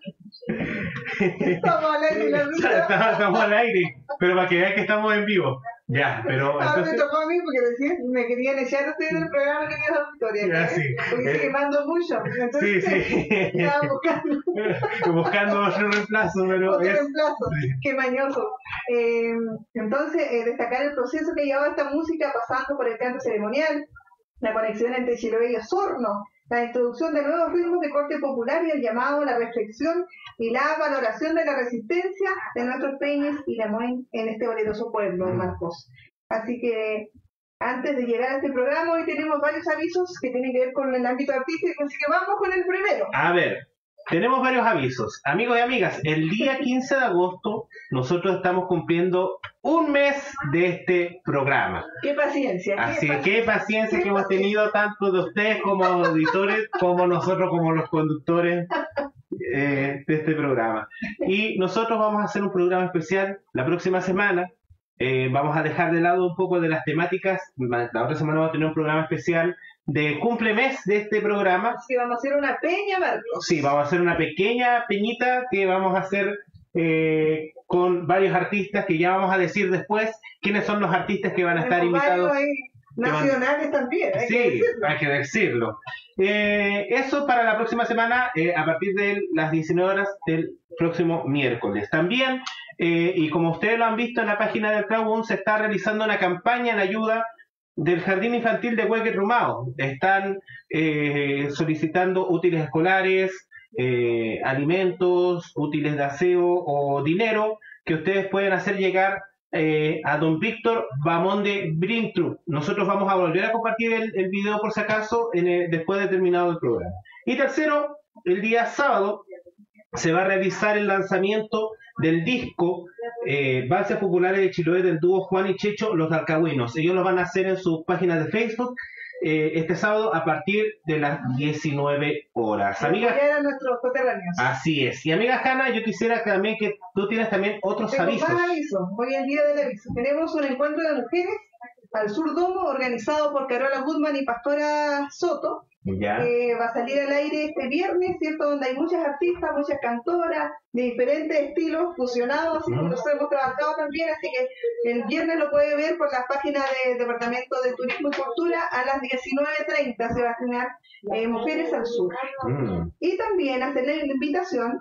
estamos al aire y la risa. Estamos, estamos al aire, pero para que vean que estamos en vivo. Ya, pero Ahora entonces... me tocó a mí porque recién me querían echar a ustedes del programa que tiene la victoria. Ya, sí. Porque Eh, se quemando mucho. Entonces, sí, sí. estaba buscando Buscando otro reemplazo, pero otro es... reemplazo. sí. Qué mañoso. Eh, entonces, eh, destacar el proceso que llevaba esta música pasando por el canto ceremonial, la conexión entre Chiloé y Osorno, la introducción de nuevos ritmos de corte popular y el llamado a la reflexión y la valoración de la resistencia de nuestros peñes y Lamoen en este valeroso pueblo de Marcos. Así que antes de llegar a este programa, hoy tenemos varios avisos que tienen que ver con el ámbito artístico, así que vamos con el primero. A ver, tenemos varios avisos. Amigos y amigas, el día quince de agosto nosotros estamos cumpliendo un mes de este programa. ¡Qué paciencia! qué Así que paciencia, qué paciencia qué que hemos tenido tanto de ustedes como auditores, como nosotros como los conductores eh, de este programa. Y nosotros vamos a hacer un programa especial la próxima semana. Eh, vamos a dejar de lado un poco de las temáticas. La otra semana vamos a tener un programa especial de cumplemes de este programa. Sí, vamos a hacer una peña, Marcos. Sí, vamos a hacer una pequeña peñita que vamos a hacer eh, con varios artistas que ya vamos a decir después quiénes son los artistas que van a estar Tenemos invitados. varios ahí nacionales también, hay que Sí, decirlo. hay que decirlo. Eh, eso para la próxima semana, eh, a partir de las diecinueve horas del próximo miércoles. También, eh, y como ustedes lo han visto en la página del Crowdbound, se está realizando una campaña en ayuda del Jardín Infantil de Hueque Rumao. Están eh, solicitando útiles escolares, eh, alimentos, útiles de aseo o dinero que ustedes pueden hacer llegar eh, a don Víctor Bamonde Brintrup. Nosotros vamos a volver a compartir el, el video por si acaso en el- después de terminado el programa. Y tercero, el día sábado se va a realizar el lanzamiento del disco eh, Valses Populares de Chiloé del dúo Juan y Checho, Los Alcahuinos. Ellos lo van a hacer en sus páginas de Facebook eh, este sábado a partir de las diecinueve horas. Amiga, Apoyar a nuestros coterráneos. así es. Y amiga Hanna, yo quisiera que también que tú tienes también otros Tengo avisos. más avisos. Hoy es el día del aviso. Tenemos un encuentro de mujeres al Sur Domo organizado por Carola Goodman y Pastora Soto. Ya. Eh, va a salir al aire este viernes, ¿cierto? Donde hay muchas artistas, muchas cantoras de diferentes estilos fusionados, así que Mm. los hemos trabajado también, así que el viernes lo puede ver por las páginas del Departamento de Turismo y Cultura a las diecinueve treinta se va a estrenar eh, Mujeres al Sur. Mm. Y también hacerle la invitación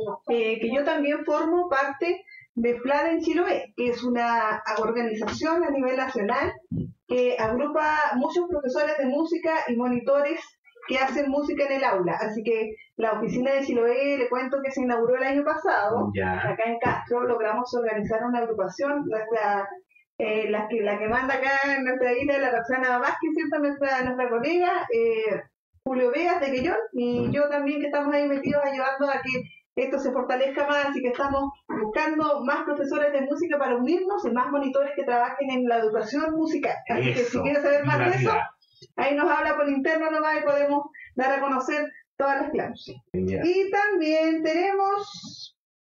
eh, que yo también formo parte de Flada en Chiloé, que es una organización a nivel nacional que agrupa muchos profesores de música y monitores que hacen música en el aula. Así que la oficina de Chiloé, le cuento que se inauguró el año pasado, Ya. acá en Castro, logramos organizar una agrupación, nuestra, eh, la, que, la que manda acá en nuestra isla, la Roxana Vázquez, ¿cierto? Nuestra, nuestra colega, eh, Julio Vegas de Quellón, y yo también, que estamos ahí metidos ayudando a que esto se fortalezca más, así que estamos buscando más profesores de música para unirnos y más monitores que trabajen en la educación musical. Así que si Eso, quieres saber más de eso, gracias. ahí nos habla por interno nomás y podemos dar a conocer todas las clases. Ya. Y también tenemos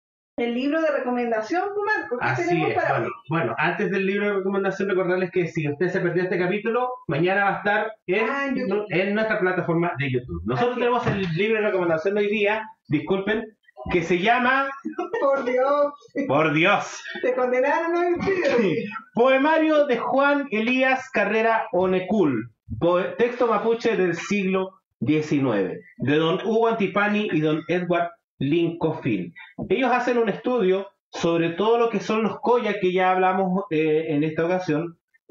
el libro de recomendación, Marco. ¿Qué Así tenemos es. para Bueno, hoy? bueno, antes del libro de recomendación, recordarles que si usted se perdió este capítulo, mañana va a estar en, Ah, en YouTube. en nuestra plataforma de YouTube. Nosotros Así tenemos el libro de recomendación de hoy día, disculpen, que se llama, Por Dios, por Dios, te condenaron a mentir. Poemario de Juan Elías Carrera Onecul, poe- texto mapuche del siglo diecinueve, de don Hugo Antipani y don Edward Lincofil. Ellos hacen un estudio sobre todo lo que son los collas que ya hablamos eh, en esta ocasión,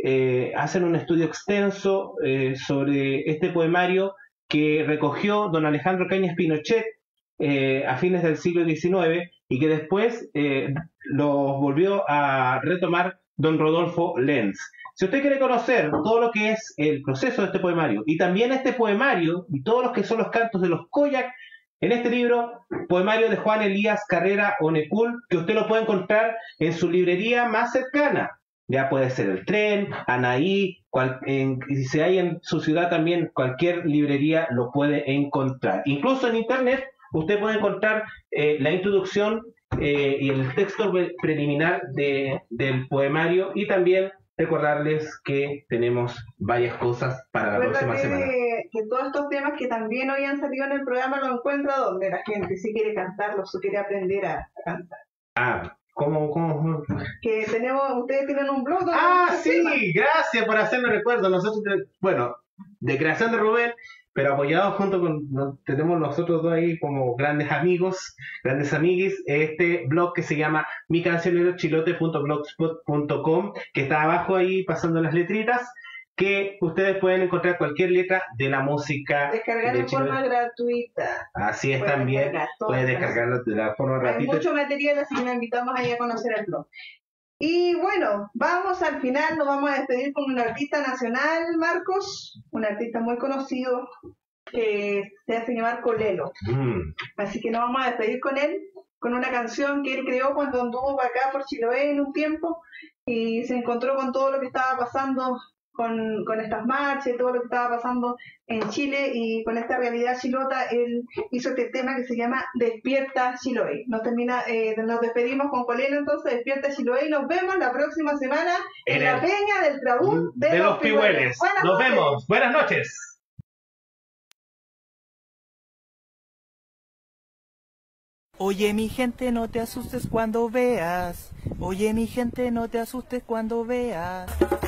eh, hacen un estudio extenso eh, sobre este poemario que recogió don Alejandro Cañas Pinochet eh, a fines del siglo diecinueve y que después eh, lo volvió a retomar don Rodolfo Lenz. Si usted quiere conocer todo lo que es el proceso de este poemario y también este poemario y todos los que son los cantos de los Collac, en este libro, poemario de Juan Elías Carrera Onecul, que usted lo puede encontrar en su librería más cercana. Ya puede ser el Tren, Anaí, cual, en, si hay en su ciudad también, cualquier librería lo puede encontrar. Incluso en internet usted puede encontrar eh, la introducción eh, y el texto preliminar de, del poemario, y también recordarles que tenemos varias cosas para la Recuerda próxima que, semana. que todos estos temas que también hoy han salido en el programa los encuentra donde la gente si quiere cantarlos o quiere aprender a, a cantar. Ah, ¿cómo, cómo? Que tenemos, ustedes tienen un blog. donde Ah, estos sí, temas. gracias por hacerme recuerdo. Nosotros, bueno, de creación de Rubén, pero apoyados junto con, no, tenemos nosotros dos ahí como grandes amigos, grandes amiguis, este blog que se llama mi cancionero chilote punto blogspot punto com, que está abajo ahí pasando las letritas, que ustedes pueden encontrar cualquier letra de la música. Descargar de en Chilote. forma gratuita. Así es, Pueden también, descargar todo. pueden descargarlo de la forma Hay gratuita. mucho material, así que nos invitamos ahí a conocer el blog. Y bueno, vamos al final, nos vamos a despedir con un artista nacional, Marcos, un artista muy conocido que se hace llamar Colelo. Mm. Así que nos vamos a despedir con él, con una canción que él creó cuando anduvo para acá por Chiloé en un tiempo y se encontró con todo lo que estaba pasando con, con estas marchas y todo lo que estaba pasando en Chile, y con esta realidad chilota él hizo este tema que se llama Despierta Chiloé. Nos termina, eh, nos despedimos con Colelo, entonces Despierta Chiloé, y nos vemos la próxima semana en, En la el- peña del Trabú de, De los Pihueles. Buenas Nos noches. vemos. Buenas noches. Oye mi gente, no te asustes cuando veas. Oye mi gente, no te asustes cuando veas.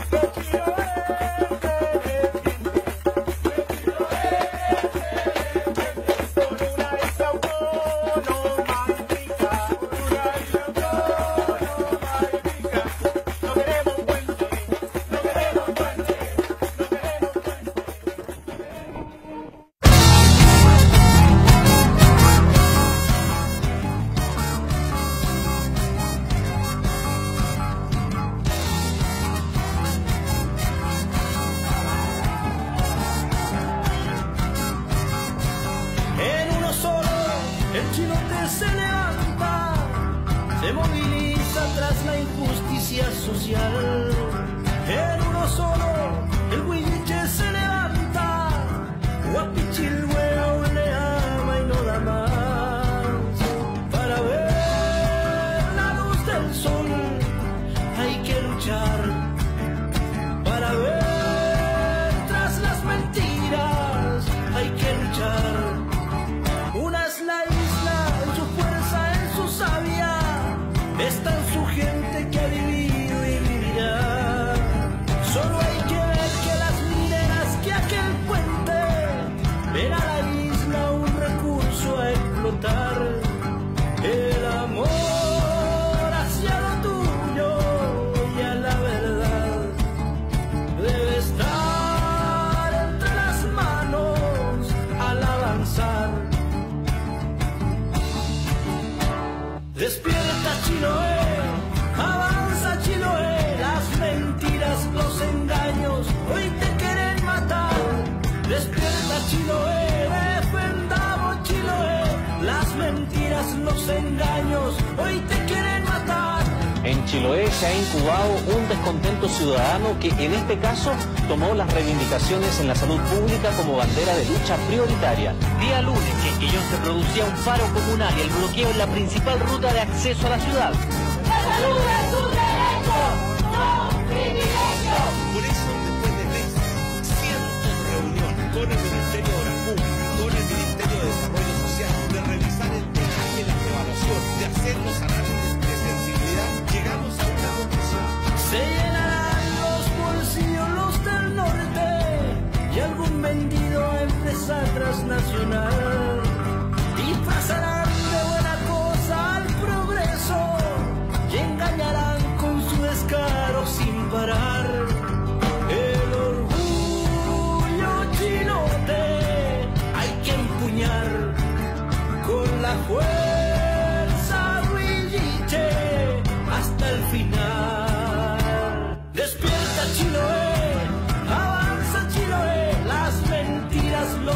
En uno solo el chilote se levanta, se moviliza tras la injusticia social. En uno solo el huilliche se levanta, Guapichilhueo le ama y no da más. Para ver la luz del sol hay que luchar, para ver tras las mentiras hay que luchar. Una es la isla, en su fuerza, en su savia, está en su gente que ha vivido y vivirá. Solo hay que ver que las mineras, que aquel puente, ven a la isla un recurso a explotar. El amor hacia lo tuyo y a la verdad debe estar entre las manos al avanzar. Despierta Chiloé, avanza Chiloé, las mentiras, los engaños, hoy te quieren matar. Despierta Chiloé, defendamos Chiloé, las mentiras, los engaños, hoy te quieren matar. En Chiloé se ha incubado un descontento ciudadano que en este caso tomó las reivindicaciones en la salud pública como bandera de lucha prioritaria. Día lunes, en Quillón se producía un paro comunal y el bloqueo en la principal ruta de acceso a la ciudad. Por eso, después de meses, cientos de reuniones con el Ministerio de Obras Públicas, con el Ministerio de Desarrollo Social, de revisar el tema de la evaluación, de hacer los análisis de sensibilidad, llegamos a una conclusión. Se llenarán los bolsillos los del norte y algún vendido a empresa transnacional. Disfrazarán de buena cosa al progreso y engañarán con su descaro sin parar.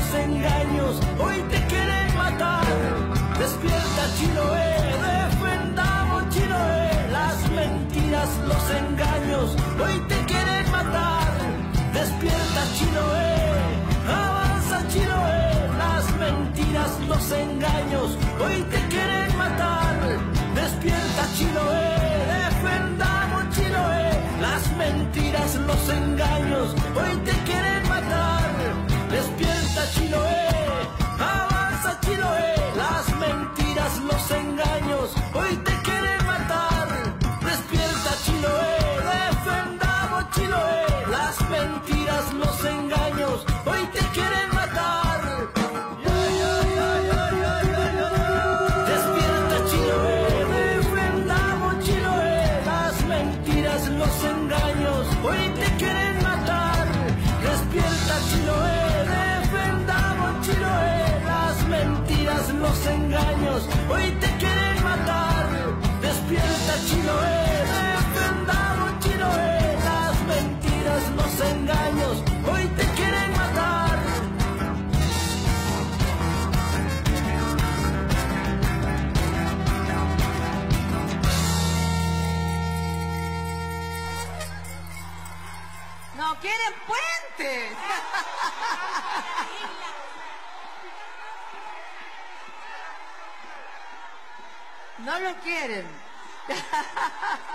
los engaños, hoy te quieren matar. Despierta Chiloé, defendamos Chiloé, las mentiras, los engaños, hoy te quieren matar. Despierta Chiloé, avanza Chiloé, las mentiras, los engaños, hoy te quieren matar. Despierta Chiloé, defendamos Chiloé, las mentiras, los engaños, hoy te quieren matar. Despierta Chiloé, avanza Chiloé, las mentiras, los engaños, hoy te quieren matar. Despierta Chiloé, defendamos Chiloé, las mentiras, los engaños, hoy te quieren matar. Despierta Chiloé, defendamos Chiloé, las mentiras, los engaños, hoy te quieren matar. Despierta Chiloé, defendamos Chiloé, las mentiras, los engaños, hoy te quieren matar. Despierta Chiloé, defendamos Chiloé, las mentiras, los engaños, hoy te quieren matar. No quieren puentes. No lo quieren.